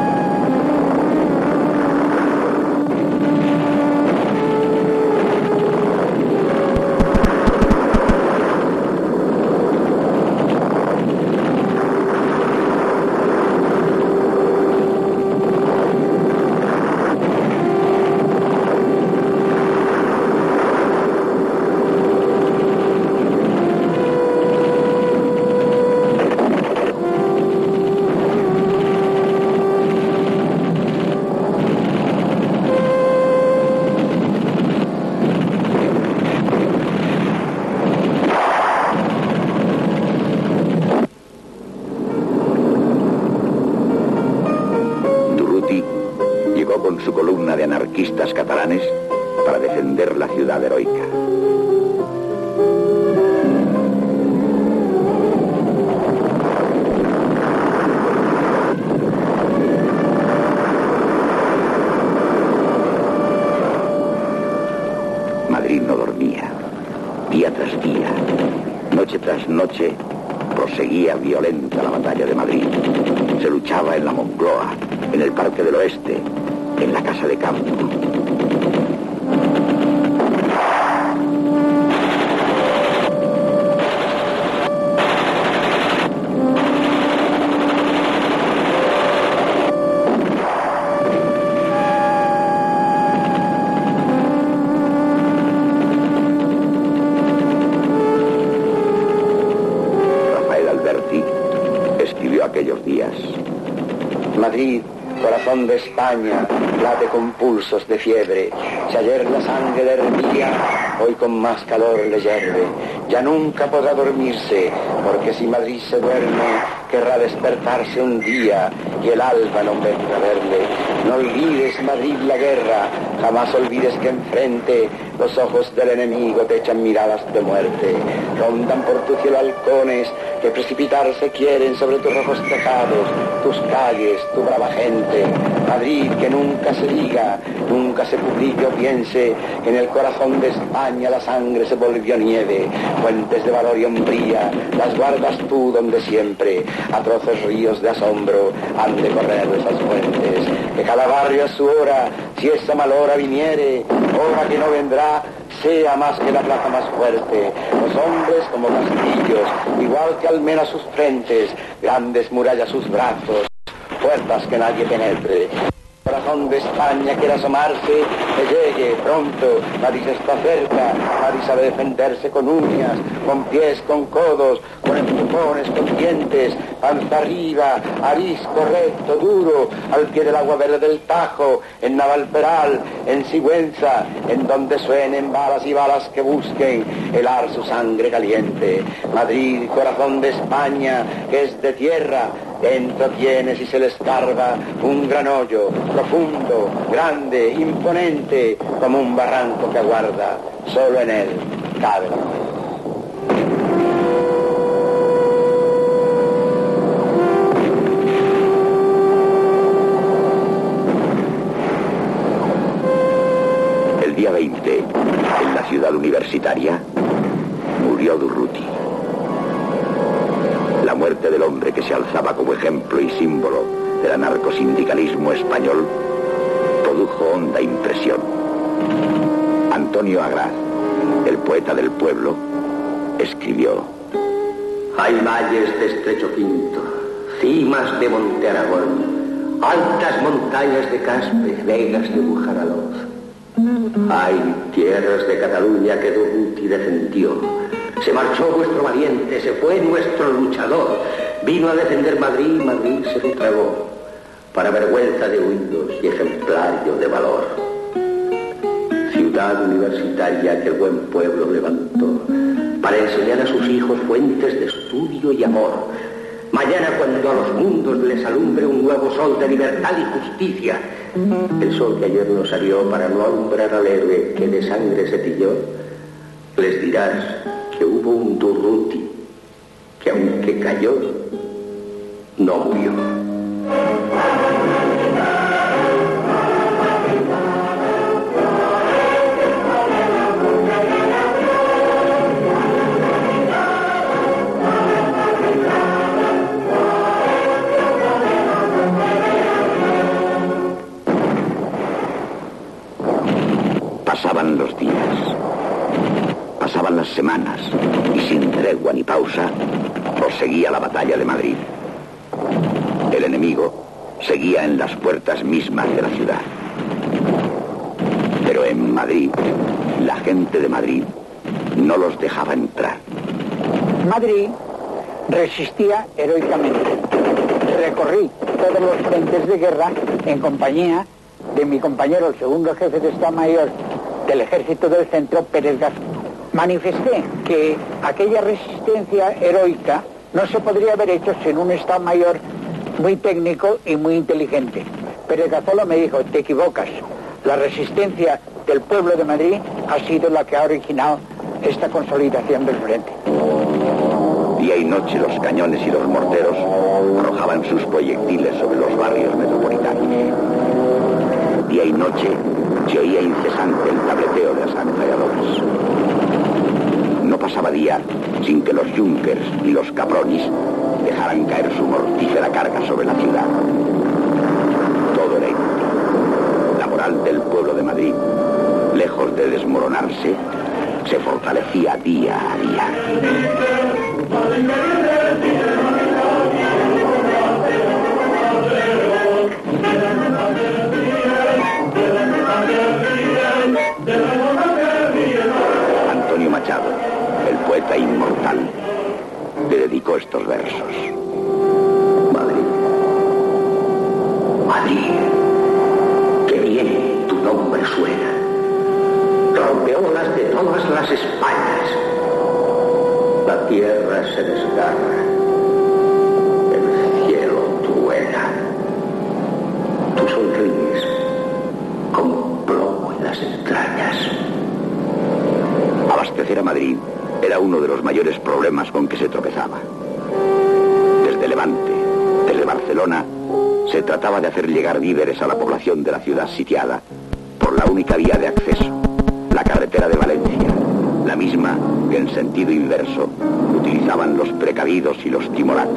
Catalanes para defender la ciudad heroica. Madrid no dormía. Día tras día, noche tras noche, proseguía violenta la batalla de Madrid. Se luchaba en la Moncloa, en el Parque del Oeste, en la Casa de Campo. Rafael Alberti escribió aquellos días: Madrid, corazón de España, late con pulsos de fiebre. Si ayer la sangre le hervía, hoy con más calor le hierve. Ya nunca podrá dormirse, porque si Madrid se duerme, querrá despertarse un día y el alba no venga a verle. No olvides, Madrid, la guerra, jamás olvides que enfrente los ojos del enemigo te echan miradas de muerte. Rondan por tu cielo halcones que precipitarse quieren sobre tus rojos tejados, tus calles, tu brava gente. Madrid, que nunca se diga, nunca se publique o piense que en el corazón de España la sangre se volvió nieve. Fuentes de valor y hombría las guardas tú donde siempre. Atroces ríos de asombro han de correr esas fuentes. Que cada barrio a su hora, si esa mal hora viniere, hora que no vendrá, sea más que la plaza más fuerte. Los hombres como castillos, igual que almenas sus frentes, grandes murallas sus brazos, puertas que nadie penetre. Corazón de España quiere asomarse, que llegue pronto. Madrid está cerca, Madrid sabe defenderse con uñas, con pies, con codos, con empujones, con dientes, panza arriba, arisco, recto, duro, al pie del agua verde del Tajo, en Navalperal, en Sigüenza, en donde suenen balas y balas que busquen helar su sangre caliente. Madrid, corazón de España, que es de tierra, dentro tiene, si se le escarba, un gran hoyo, profundo, grande, imponente, como un barranco que aguarda. Solo en él cabe la muerte. El día veinte, en la ciudad universitaria, murió Durruti. La muerte del hombre que se alzaba como ejemplo y símbolo del anarcosindicalismo español produjo honda impresión. Antonio Agraz, el poeta del pueblo, escribió: hay valles de estrecho quinto, cimas de Monte Aragón, altas montañas de Caspe, vegas de Bujaraloz. Hay tierras de Cataluña que Durruti defendió. Se marchó vuestro valiente, se fue nuestro luchador. Vino a defender Madrid, Madrid se lo tragó, para vergüenza de huidos y ejemplario de valor. Ciudad universitaria que el buen pueblo levantó, para enseñar a sus hijos fuentes de estudio y amor. Mañana, cuando a los mundos les alumbre un nuevo sol de libertad y justicia, el sol que ayer nos salió para no alumbrar al héroe que de sangre se tilló, les dirás que hubo un Durruti que, aunque cayó, no murió. Pasaban los días, pasaban las semanas, y sin tregua ni pausa, proseguía la batalla de Madrid. El enemigo seguía en las puertas mismas de la ciudad. Pero en Madrid, la gente de Madrid no los dejaba entrar. Madrid resistía heroicamente. Recorrí todos los frentes de guerra en compañía de mi compañero, el segundo jefe de Estado Mayor del Ejército del Centro, Pérez Garzón. Manifesté que aquella resistencia heroica no se podría haber hecho sin un Estado Mayor muy técnico y muy inteligente. Pérez Garzón me dijo: te equivocas, la resistencia del pueblo de Madrid ha sido la que ha originado esta consolidación del frente. Día y noche los cañones y los morteros arrojaban sus proyectiles sobre los barrios metropolitanos. Día y noche se oía incesante el tableteo de las ametralladoras. No pasaba día sin que los Junkers y los Capronis dejaran caer su mortífera carga sobre la ciudad. Todo era inútil. La moral del pueblo de Madrid, lejos de desmoronarse, se fortalecía día a día. Antonio Machado, el poeta inmortal, le dedicó estos versos. Madrid, Madrid, qué bien tu nombre suena. Rompeolas de todas las Españas. La tierra se desgarra, el cielo truena. Tú sonríes con plomo en las entrañas. Abastecer a Madrid era uno de los mayores problemas con que se tropezaba. Desde Levante, desde Barcelona, se trataba de hacer llegar víveres a la población de la ciudad sitiada por la única vía de acceso, la carretera de Valencia, la misma que en sentido inverso utilizaban los precavidos y los timoratos.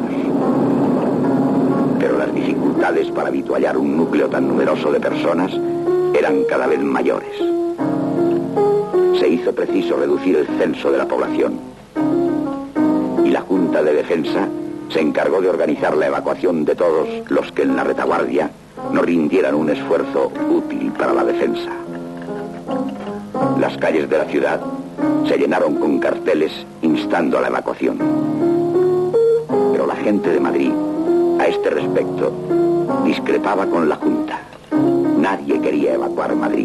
Pero las dificultades para avituallar un núcleo tan numeroso de personas eran cada vez mayores. Se hizo preciso reducir el censo de la población y la Junta de Defensa se encargó de organizar la evacuación de todos los que en la retaguardia no rindieran un esfuerzo útil para la defensa. Las calles de la ciudad se llenaron con carteles instando a la evacuación. Pero la gente de Madrid, a este respecto, discrepaba con la Junta. Nadie quería evacuar Madrid.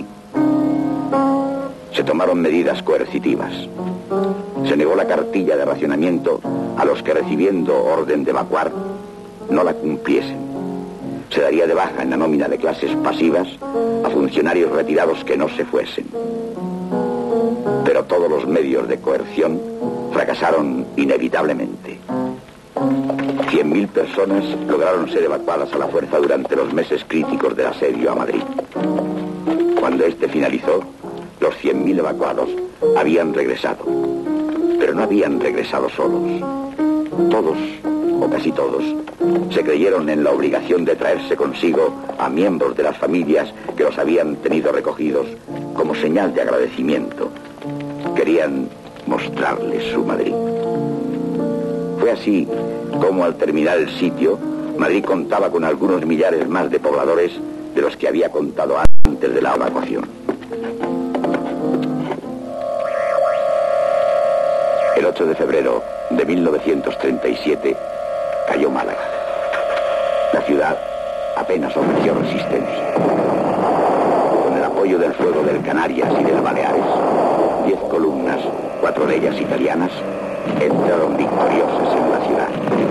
Se tomaron medidas coercitivas. Se negó la cartilla de racionamiento a los que, recibiendo orden de evacuar, no la cumpliesen. Se daría de baja en la nómina de clases pasivas a funcionarios retirados que no se fuesen. Pero todos los medios de coerción fracasaron inevitablemente. Cien mil personas lograron ser evacuadas a la fuerza durante los meses críticos del asedio a Madrid. Cuando este finalizó, los cien mil evacuados habían regresado, pero no habían regresado solos. Todos o casi todos, se creyeron en la obligación de traerse consigo a miembros de las familias que los habían tenido recogidos como señal de agradecimiento. Querían mostrarles su Madrid. Fue así como al terminar el sitio, Madrid contaba con algunos millares más de pobladores de los que había contado antes de la evacuación. El ocho de febrero de mil novecientos treinta y siete cayó Málaga. La ciudad apenas ofreció resistencia. Con el apoyo del fuego del Canarias y del Baleares, diez columnas, cuatro de ellas italianas, entraron victoriosas en la ciudad.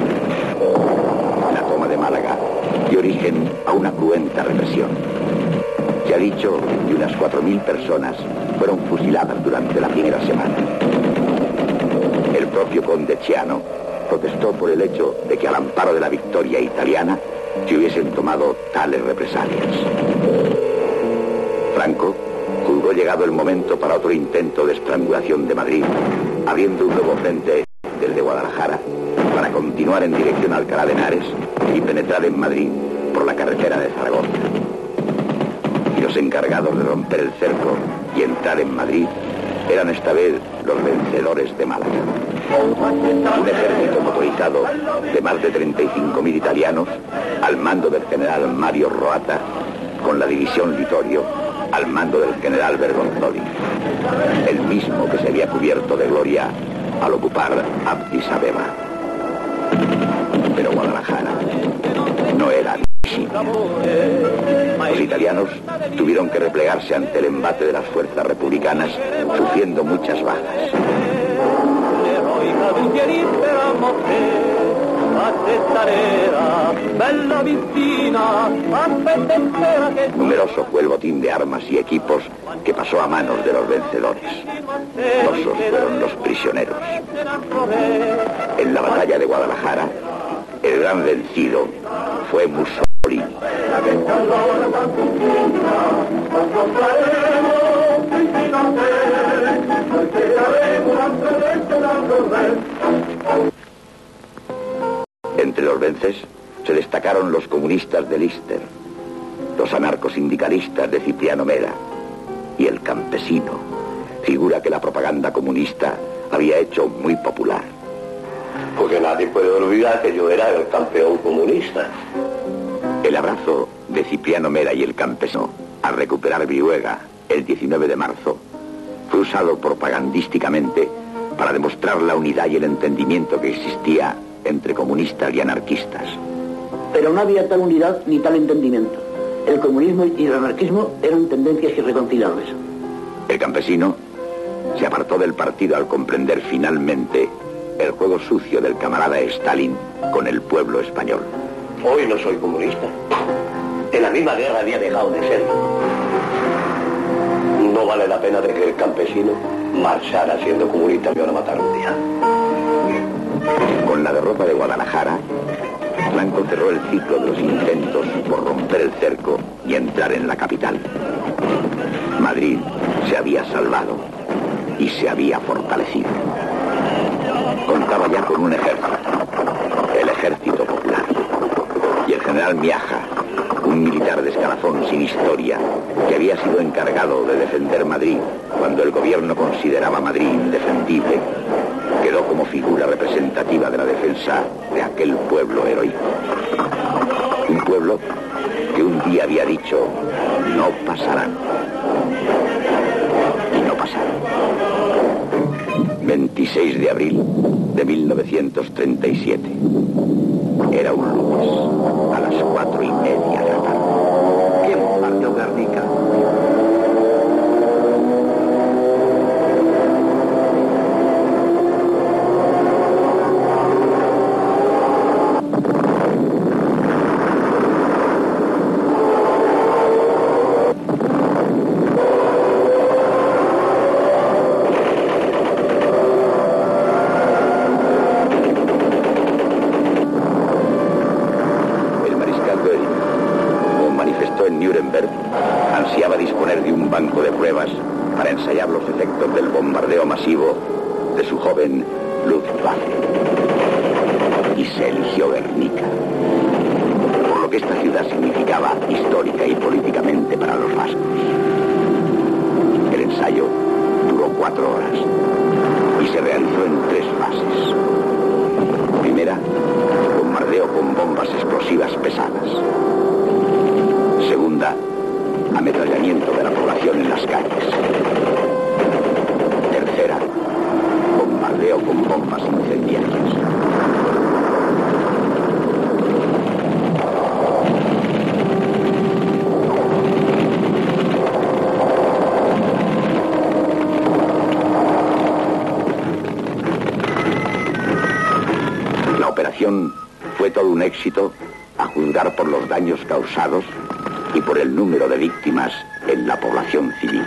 La toma de Málaga dio origen a una cruenta represión. Se ha dicho que unas cuatro mil personas fueron fusiladas durante la primera semana. El propio conde Chiano protestó por el hecho de que al amparo de la victoria italiana se hubiesen tomado tales represalias. Franco juzgó llegado el momento para otro intento de estrangulación de Madrid, abriendo un nuevo frente desde Guadalajara para continuar en dirección a Alcalá de Henares y penetrar en Madrid por la carretera de Zaragoza. Y los encargados de romper el cerco y entrar en Madrid eran esta vez los vencedores de Málaga. Un ejército motorizado de más de treinta y cinco mil italianos, al mando del general Mario Roata, con la división Litorio, al mando del general Bergonzoli, el mismo que se había cubierto de gloria al ocupar Addis Abeba. Pero Guadalajara no era visible. Los italianos tuvieron que replegarse ante el embate de las fuerzas republicanas, sufriendo muchas bajas. Numeroso fue el botín de armas y equipos que pasó a manos de los vencedores. Numerosos fueron los prisioneros. En la batalla de Guadalajara, el gran vencido fue Mussolini. Entre los vences se destacaron los comunistas de Lister, los anarcosindicalistas de Cipriano Mera y el campesino, figura que la propaganda comunista había hecho muy popular. Porque nadie puede olvidar que yo era el campeón comunista. El abrazo de Cipriano Mera y el campesino al recuperar Viruega el diecinueve de marzo fue usado propagandísticamente para demostrar la unidad y el entendimiento que existía entre comunistas y anarquistas. Pero no había tal unidad ni tal entendimiento. El comunismo y el anarquismo eran tendencias irreconciliables. El campesino se apartó del partido al comprender finalmente el juego sucio del camarada Stalin con el pueblo español. Hoy no soy comunista. En la misma guerra había dejado de serlo. No vale la pena de que el campesino marchara siendo comunista y ahora matar un día. Con la derrota de Guadalajara, Franco cerró el ciclo de los intentos por romper el cerco y entrar en la capital. Madrid se había salvado y se había fortalecido. Contaba ya con un ejército, el Ejército Popular. Y el general Miaja, un militar de escalafón sin historia, que había sido encargado de defender Madrid cuando el gobierno consideraba Madrid indefendible, quedó como figura representativa de la defensa de aquel pueblo heroico. Un pueblo que un día había dicho, no pasarán. Y no pasaron. veintiséis de abril de mil novecientos treinta y siete. Era un lunes, a las cuatro y media de la tarde. ¿Quién partió Guernica? Ansiaba disponer de un banco de pruebas para ensayar los efectos del bombardeo masivo de su joven Luftwaffe. y se eligió Guernica, por lo que esta ciudad significaba histórica y políticamente para los vascos. El ensayo duró cuatro horas y se realizó en tres fases. Primera, bombardeo con bombas explosivas pesadas. Segunda, ametrallamiento de la población en las calles. Tercera, bombardeo con bombas incendiarias. La operación fue todo un éxito, a juzgar por los daños causados y por el número de víctimas en la población civil.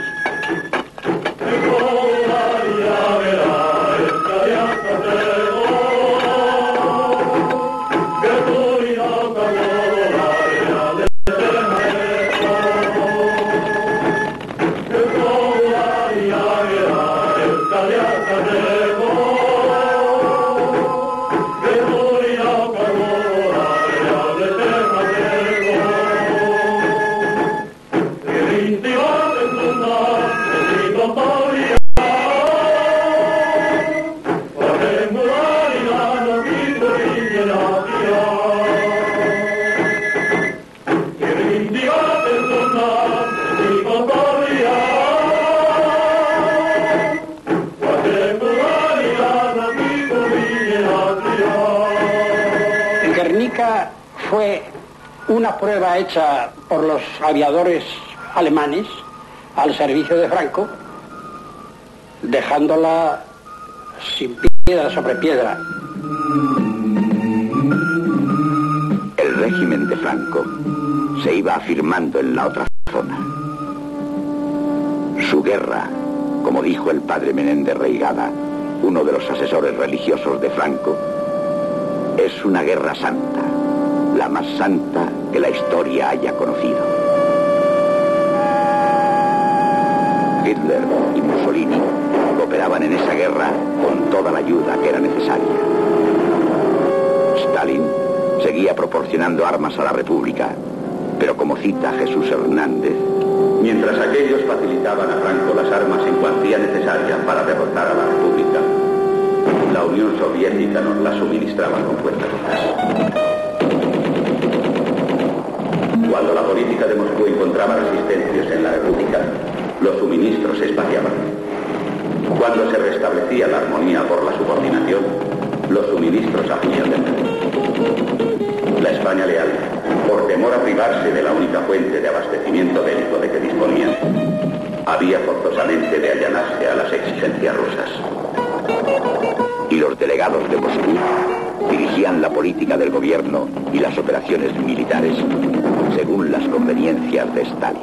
Guernica fue una prueba hecha por los aviadores alemanes al servicio de Franco, dejándola sin piedra sobre piedra. El régimen de Franco se iba afirmando en la otra zona. Su guerra, como dijo el padre Menéndez Reigada, uno de los asesores religiosos de Franco, es una guerra santa, la más santa que la historia haya conocido. Hitler y Mussolini cooperaban en esa guerra con toda la ayuda que era necesaria. Stalin seguía proporcionando armas a la República, pero como cita Jesús Hernández, mientras aquellos facilitaban a Franco las armas en cuantía necesaria para derrotar a la República, la Unión Soviética nos las suministraba con fuerzas de gas. Cuando la política de Moscú encontraba resistencias en la República, los suministros se espaciaban. Cuando se restablecía la armonía por la subordinación, los suministros hacían de nuevo. La España leal, por temor a privarse de la única fuente de abastecimiento bélico de que disponían, había forzosamente de allanarse a las exigencias rusas. Y los delegados de Moscú dirigían la política del gobierno y las operaciones militares según las conveniencias de Stalin.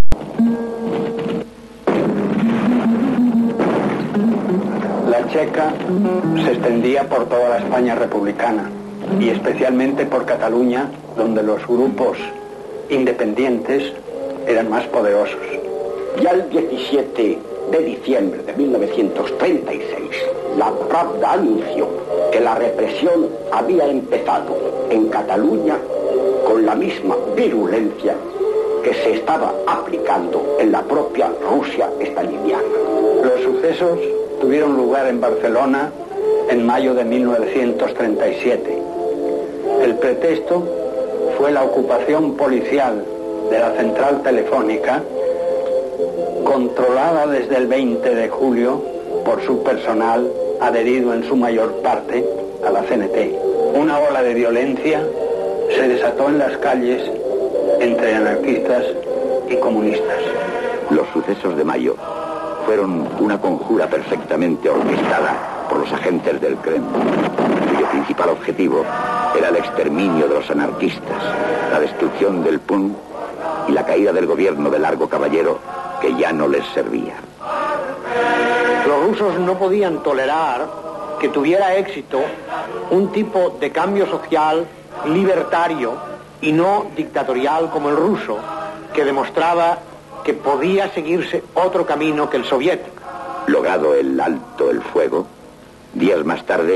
La Checa se extendía por toda la España republicana y especialmente por Cataluña, donde los grupos independientes eran más poderosos. Ya el diecisiete de diciembre de mil novecientos treinta y seis, la Pravda anunció que la represión había empezado en Cataluña con la misma virulencia que se estaba aplicando en la propia Rusia staliniana. Los sucesos tuvieron lugar en Barcelona en mayo de mil novecientos treinta y siete. El pretexto fue la ocupación policial de la central telefónica, controlada desde el veinte de julio por su personal adherido en su mayor parte a la C N T. Una ola de violencia se desató en las calles entre anarquistas y comunistas. Los sucesos de mayo fueron una conjura perfectamente orquestada por los agentes del Kremlin, cuyo principal objetivo era el exterminio de los anarquistas, la destrucción del P U N y la caída del gobierno de Largo Caballero, que ya no les servía. Los rusos no podían tolerar que tuviera éxito un tipo de cambio social libertario y no dictatorial como el ruso, que demostraba que podía seguirse otro camino que el soviético. Logrado el alto el fuego, días más tarde,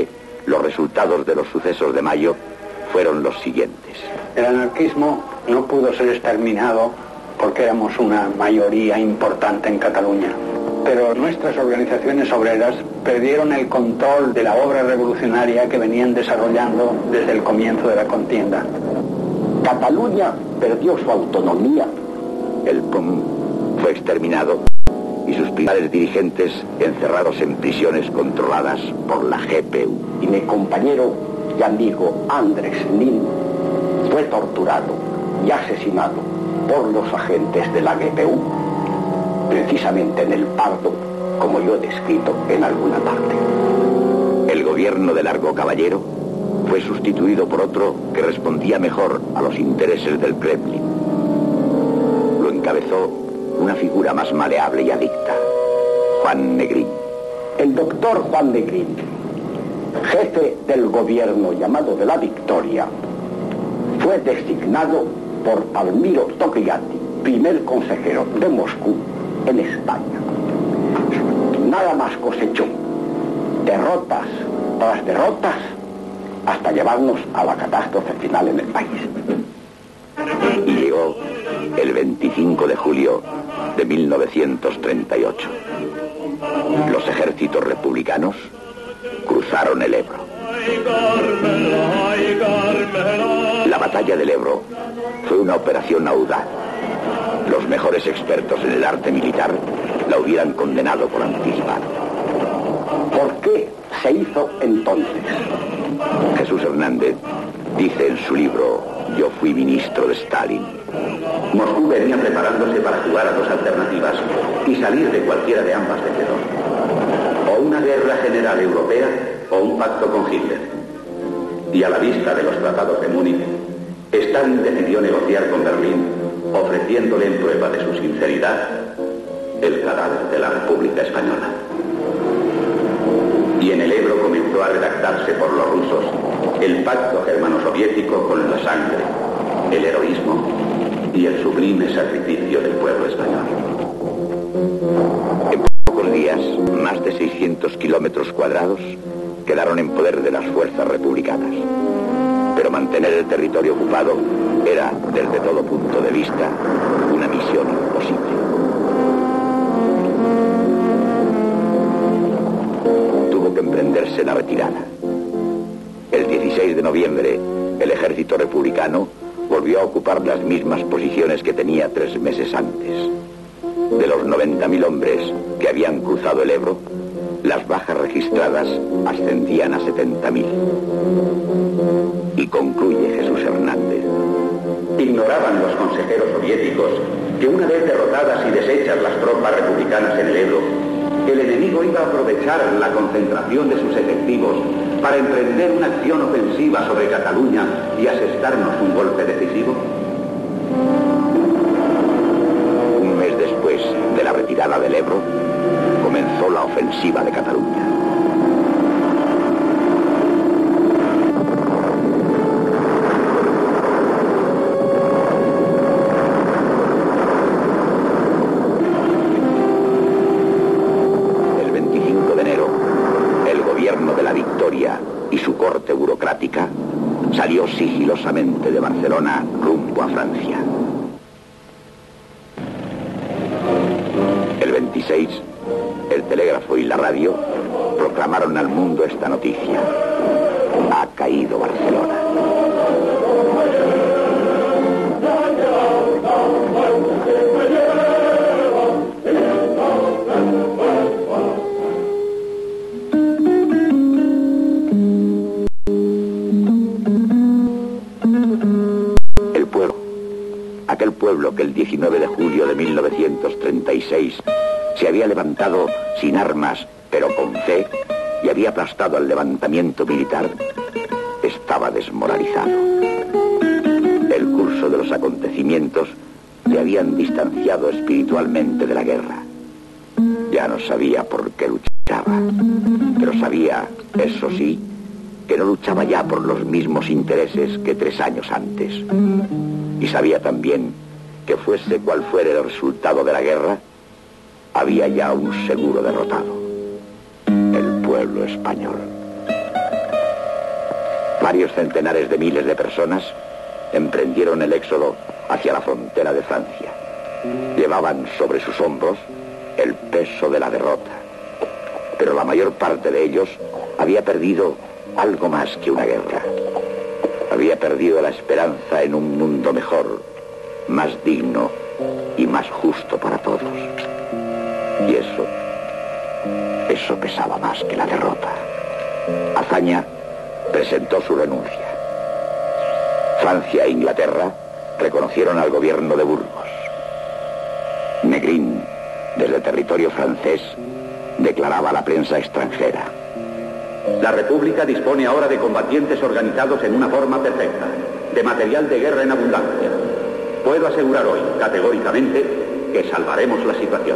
Los resultados de los sucesos de mayo fueron los siguientes. El anarquismo no pudo ser exterminado porque éramos una mayoría importante en Cataluña. Pero nuestras organizaciones obreras perdieron el control de la obra revolucionaria que venían desarrollando desde el comienzo de la contienda. Cataluña perdió su autonomía. El P O M fue exterminado y sus principales dirigentes encerrados en prisiones controladas por la G P U. Y mi compañero y amigo Andrés Nin fue torturado y asesinado por los agentes de la G P U, precisamente en el Pardo, como yo he descrito en alguna parte. El gobierno de Largo Caballero fue sustituido por otro que respondía mejor a los intereses del Kremlin. Lo encabezó una figura más maleable y adicta, Juan Negrín. El doctor Juan Negrín, jefe del gobierno llamado de la Victoria, fue designado por Palmiro Togliatti, primer consejero de Moscú en España. Nada más cosechó derrotas tras derrotas hasta llevarnos a la catástrofe final en el país. Y llegó el veinticinco de julio de mil novecientos treinta y ocho. Los ejércitos republicanos cruzaron el Ebro. La batalla del Ebro fue una operación audaz. Los mejores expertos en el arte militar la hubieran condenado por anticipado. ¿Por qué se hizo entonces? Jesús Hernández dice en su libro Yo fui ministro de Stalin. Moscú venía preparándose para jugar a dos alternativas y salir de cualquiera de ambas vencedor. O una guerra general europea o un pacto con Hitler. Y a la vista de los tratados de Múnich, Stalin decidió negociar con Berlín, ofreciéndole en prueba de su sinceridad el cadáver de la República Española. Y en el Ebro comenzó a redactarse por los rusos el pacto germano-soviético con la sangre, el heroísmo y el sublime sacrificio del pueblo español. En pocos días, más de seiscientos kilómetros cuadrados quedaron en poder de las fuerzas republicanas. Pero mantener el territorio ocupado era, desde todo punto de vista, una misión imposible. Tuvo que emprenderse la retirada. El dieciséis de noviembre, el ejército republicano volvió a ocupar las mismas posiciones que tenía tres meses antes. De los noventa mil hombres que habían cruzado el Ebro, las bajas registradas ascendían a setenta mil. Y concluye Jesús Hernández. Ignoraban los consejeros soviéticos que una vez derrotadas y deshechas las tropas republicanas en el Ebro, el enemigo iba a aprovechar la concentración de sus efectivos para emprender una acción ofensiva sobre Cataluña y asestarnos un golpe decisivo. Un mes después de la retirada del Ebro, comenzó la ofensiva de Cataluña. El veinticinco de enero, el gobierno de la Victoria y su corte burocrática salió sigilosamente de Barcelona rumbo a Francia. El veintiséis, el telégrafo y la radio proclamaron al mundo esta noticia: ha caído Barcelona. El pueblo, aquel pueblo que el diecinueve de julio de mil novecientos treinta y seis se había levantado sin armas, pero con fe, y había aplastado al levantamiento militar, estaba desmoralizado. El curso de los acontecimientos le habían distanciado espiritualmente de la guerra. Ya no sabía por qué luchaba, pero sabía, eso sí, que no luchaba ya por los mismos intereses que tres años antes. Y sabía también que fuese cual fuera el resultado de la guerra, había ya un seguro derrotado: el pueblo español. Varios centenares de miles de personas emprendieron el éxodo hacia la frontera de Francia. Llevaban sobre sus hombros el peso de la derrota. Pero la mayor parte de ellos había perdido algo más que una guerra. Había perdido la esperanza en un mundo mejor, más digno y más justo para todos. Y eso, eso pesaba más que la derrota. Azaña presentó su renuncia. Francia e Inglaterra reconocieron al gobierno de Burgos. Negrín, desde territorio francés, declaraba a la prensa extranjera: la República dispone ahora de combatientes organizados en una forma perfecta, de material de guerra en abundancia. Puedo asegurar hoy, categóricamente, que salvaremos la situación.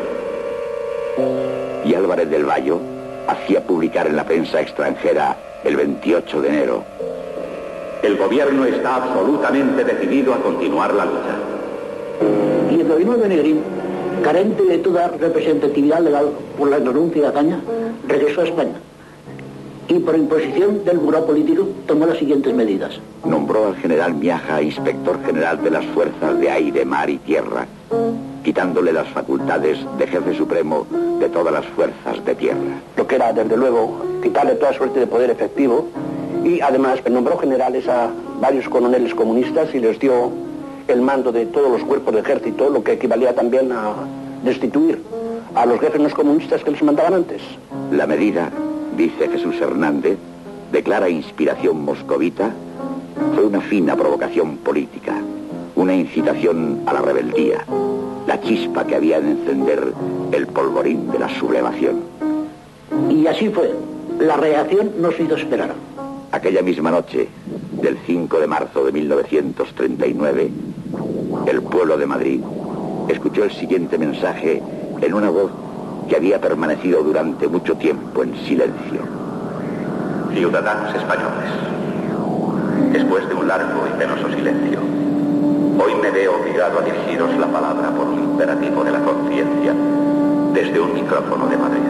Y Álvarez del Valle hacía publicar en la prensa extranjera el veintiocho de enero: el gobierno está absolutamente decidido a continuar la lucha. Y el gobierno de Negrín, carente de toda representatividad legal por la renuncia de Azaña, regresó a España. Y por imposición del buró político tomó las siguientes medidas. Nombró al general Miaja inspector general de las fuerzas de aire, mar y tierra, quitándole las facultades de jefe supremo de todas las fuerzas de tierra. Lo que era, desde luego, quitarle toda suerte de poder efectivo, y además nombró generales a varios coroneles comunistas y les dio el mando de todos los cuerpos de ejército, lo que equivalía también a destituir a los jefes no comunistas que les mandaban antes. La medida, dice Jesús Hernández, declara inspiración moscovita, fue una fina provocación política, una incitación a la rebeldía, la chispa que había de encender el polvorín de la sublevación. Y así fue. La reacción no se hizo esperar. Aquella misma noche, del cinco de marzo de mil novecientos treinta y nueve, el pueblo de Madrid escuchó el siguiente mensaje en una voz que había permanecido durante mucho tiempo en silencio. Ciudadanos españoles, después de un largo y penoso silencio, hoy me veo obligado a dirigiros la palabra por un imperativo de la conciencia desde un micrófono de Madrid.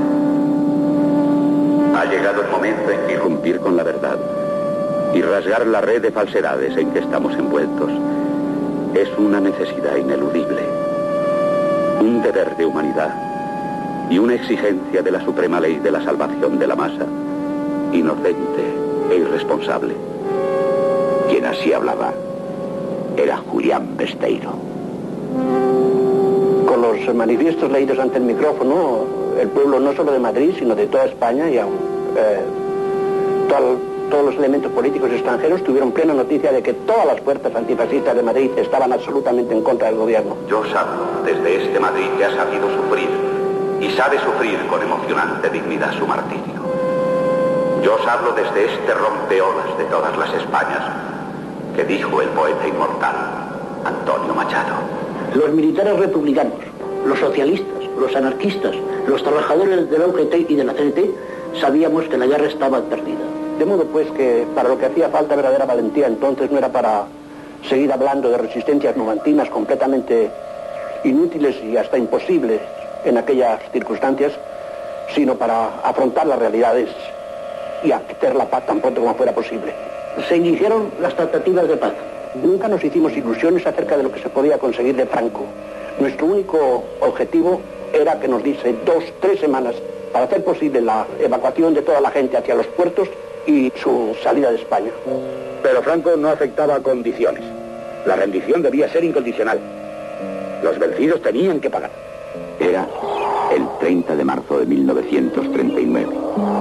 Ha llegado el momento en que irrumpir con la verdad y rasgar la red de falsedades en que estamos envueltos es una necesidad ineludible, un deber de humanidad y una exigencia de la suprema ley de la salvación de la masa, inocente e irresponsable. Quien así hablaba era Julián Besteiro. Con los manifiestos leídos ante el micrófono, el pueblo no solo de Madrid, sino de toda España y aún, eh, todo, todos los elementos políticos extranjeros tuvieron plena noticia de que todas las fuerzas antifascistas de Madrid estaban absolutamente en contra del gobierno. Yo os hablo desde este Madrid que ha sabido sufrir y sabe sufrir con emocionante dignidad su martirio. Yo os hablo desde este rompeolas de todas las Españas que dijo el poeta inmortal Antonio Machado. Los militares republicanos, los socialistas, los anarquistas, los trabajadores de la U G T y de la C N T sabíamos que la guerra estaba perdida. De modo pues que para lo que hacía falta verdadera valentía entonces no era para seguir hablando de resistencias numantinas completamente inútiles y hasta imposibles en aquellas circunstancias, sino para afrontar las realidades y hacer la paz tan pronto como fuera posible. Se iniciaron las tratativas de paz. Nunca nos hicimos ilusiones acerca de lo que se podía conseguir de Franco. Nuestro único objetivo era que nos diese dos, tres semanas para hacer posible la evacuación de toda la gente hacia los puertos y su salida de España. Pero Franco no aceptaba condiciones. La rendición debía ser incondicional. Los vencidos tenían que pagar. Era el treinta de marzo de mil novecientos treinta y nueve.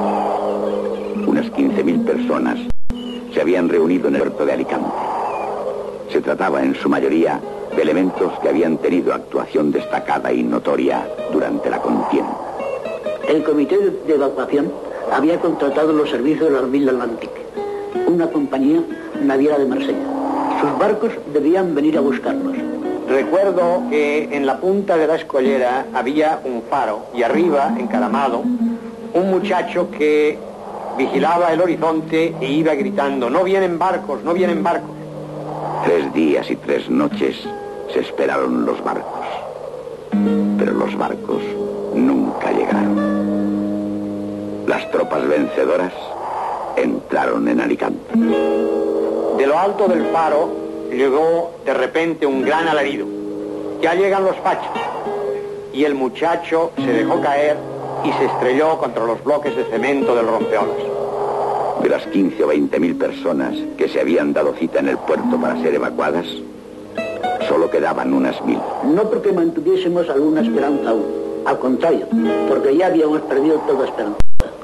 Unas quince mil personas se habían reunido en el puerto de Alicante. Se trataba en su mayoría de elementos que habían tenido actuación destacada y notoria durante la contienda. El comité de evacuación había contratado los servicios de la Mille Atlantique, una compañía naviera de Marsella. Sus barcos debían venir a buscarnos. Recuerdo que en la punta de la escollera había un faro y arriba, encaramado, un muchacho que vigilaba el horizonte e iba gritando: no vienen barcos, no vienen barcos. Tres días y tres noches se esperaron los barcos, pero los barcos nunca llegaron. Las tropas vencedoras entraron en Alicante. De lo alto del faro llegó de repente un gran alarido. Ya llegan los fachos. Y el muchacho se dejó caer y se estrelló contra los bloques de cemento del rompeolas. De las quince o veinte mil personas que se habían dado cita en el puerto para ser evacuadas, solo quedaban unas mil. No porque mantuviésemos alguna esperanza aún, al contrario, porque ya habíamos perdido toda esperanza.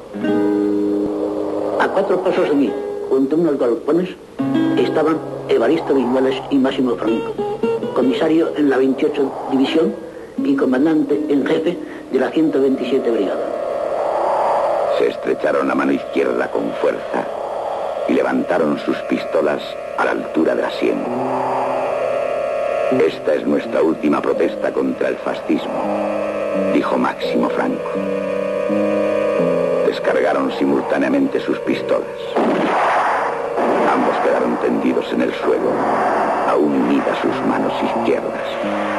A cuatro pasos de mí, junto a unos galpones, estaban Evaristo Viñuales y Máximo Franco, comisario en la veintiocho División y comandante en jefe de la ciento veintisiete Brigada. Se estrecharon la mano izquierda con fuerza y levantaron sus pistolas a la altura de la sien. Esta es nuestra última protesta contra el fascismo, dijo Máximo Franco. Descargaron simultáneamente sus pistolas. Ambos quedaron tendidos en el suelo, aún unidas sus manos izquierdas.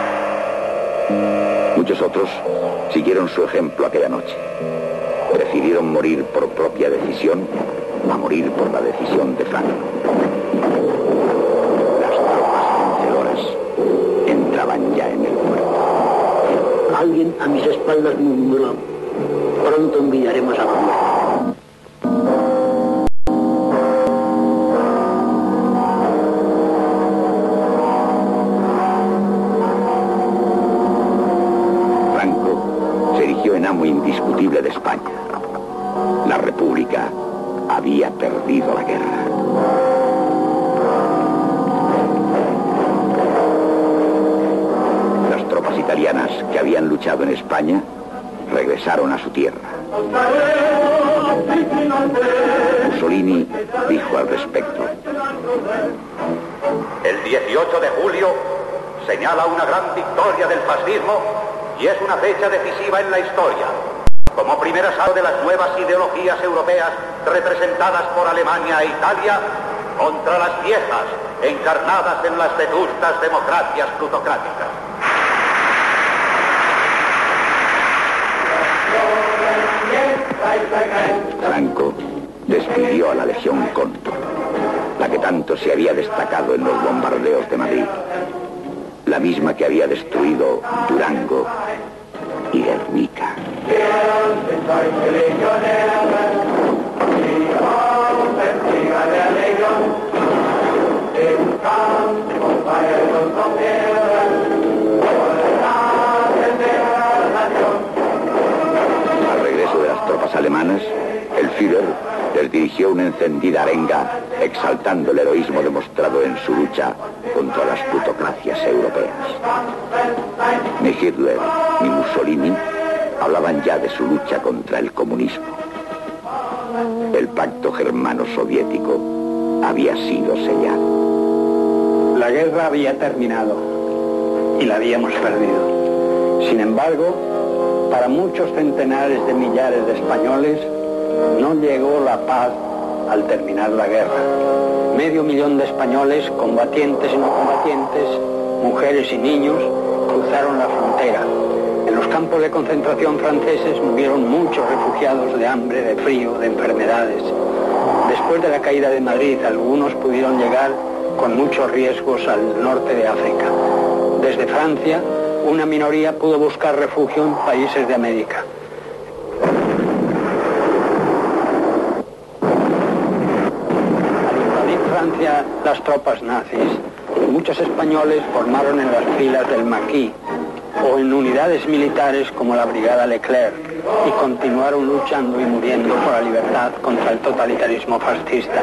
Muchos otros siguieron su ejemplo aquella noche. Prefirieron morir por propia decisión a morir por la decisión de Franco. Las tropas vencedoras entraban ya en el puerto. Alguien a mis espaldas murmuró: pronto envidiaremos a la muerte. Amo indiscutible de España. La República había perdido la guerra. Las tropas italianas que habían luchado en España regresaron a su tierra. Mussolini dijo al respecto: el dieciocho de julio señala una gran victoria del fascismo y es una fecha decisiva en la historia, como primer asalto de las nuevas ideologías europeas representadas por Alemania e Italia contra las viejas, encarnadas en las vetustas democracias plutocráticas. Franco despidió a la Legión Cóndor, la que tanto se había destacado en los bombardeos de Madrid, la misma que había destruido Durango y Guernica. Al regreso de las tropas alemanas, el Führer les dirigió una encendida arenga exaltando el heroísmo demostrado en su lucha contra las plutocracias europeas. Ni Hitler ni Mussolini hablaban ya de su lucha contra el comunismo. El pacto germano-soviético había sido sellado. La guerra había terminado y la habíamos perdido. Sin embargo, para muchos centenares de millares de españoles no llegó la paz al terminar la guerra. Medio millón de españoles, combatientes y no combatientes, mujeres y niños, cruzaron la frontera. En los campos de concentración franceses murieron muchos refugiados de hambre, de frío, de enfermedades. Después de la caída de Madrid, algunos pudieron llegar con muchos riesgos al norte de África. Desde Francia, una minoría pudo buscar refugio en países de América. Francia, las tropas nazis, muchos españoles formaron en las filas del Maquis o en unidades militares como la Brigada Leclerc y continuaron luchando y muriendo por la libertad contra el totalitarismo fascista.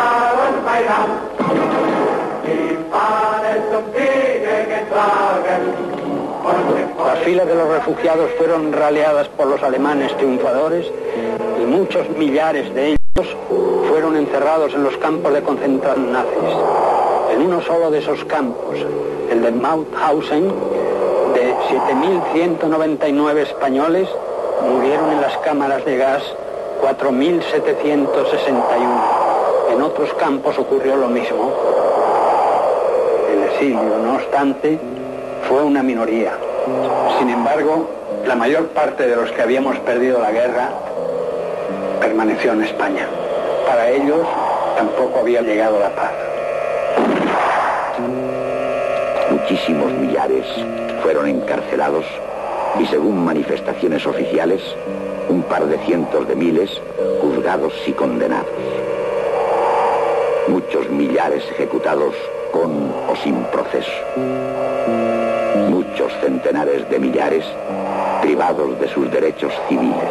Las filas de los refugiados fueron raleadas por los alemanes triunfadores y muchos millares de ellos fueron encerrados en los campos de concentración nazis. En uno solo de esos campos, el de Mauthausen, de siete mil ciento noventa y nueve españoles, murieron en las cámaras de gas cuatro mil setecientos sesenta y uno. En otros campos ocurrió lo mismo. El exilio, no obstante, fue una minoría. Sin embargo, la mayor parte de los que habíamos perdido la guerra permaneció en España. para ellos tampoco había llegado la paz. Muchísimos millares fueron encarcelados y, según manifestaciones oficiales, un par de cientos de miles juzgados y condenados. Muchos millares ejecutados con o sin proceso. Muchos centenares de millares privados de sus derechos civiles.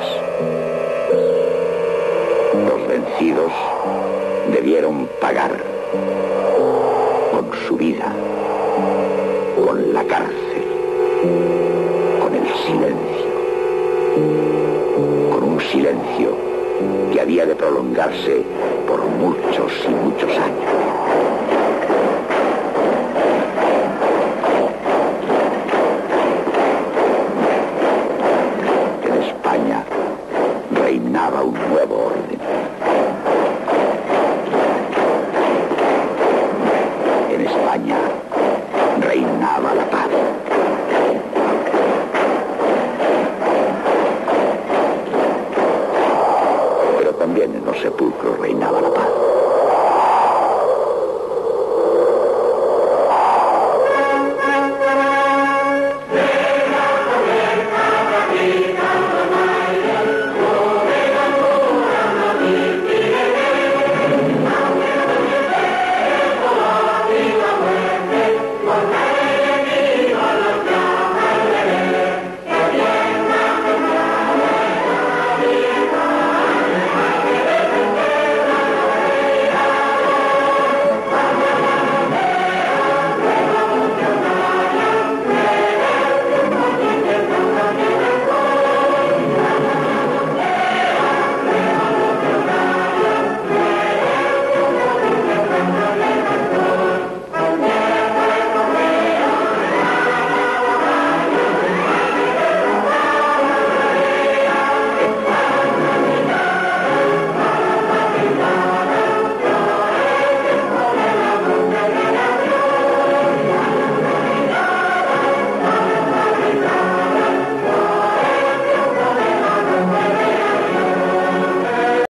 Los vencidos debieron pagar con su vida, con la cárcel, con el silencio, con un silencio que había de prolongarse por muchos y muchos años. En España reinaba un nuevo orden. En España reinaba la paz. Pero también en los sepulcros reinaba la paz.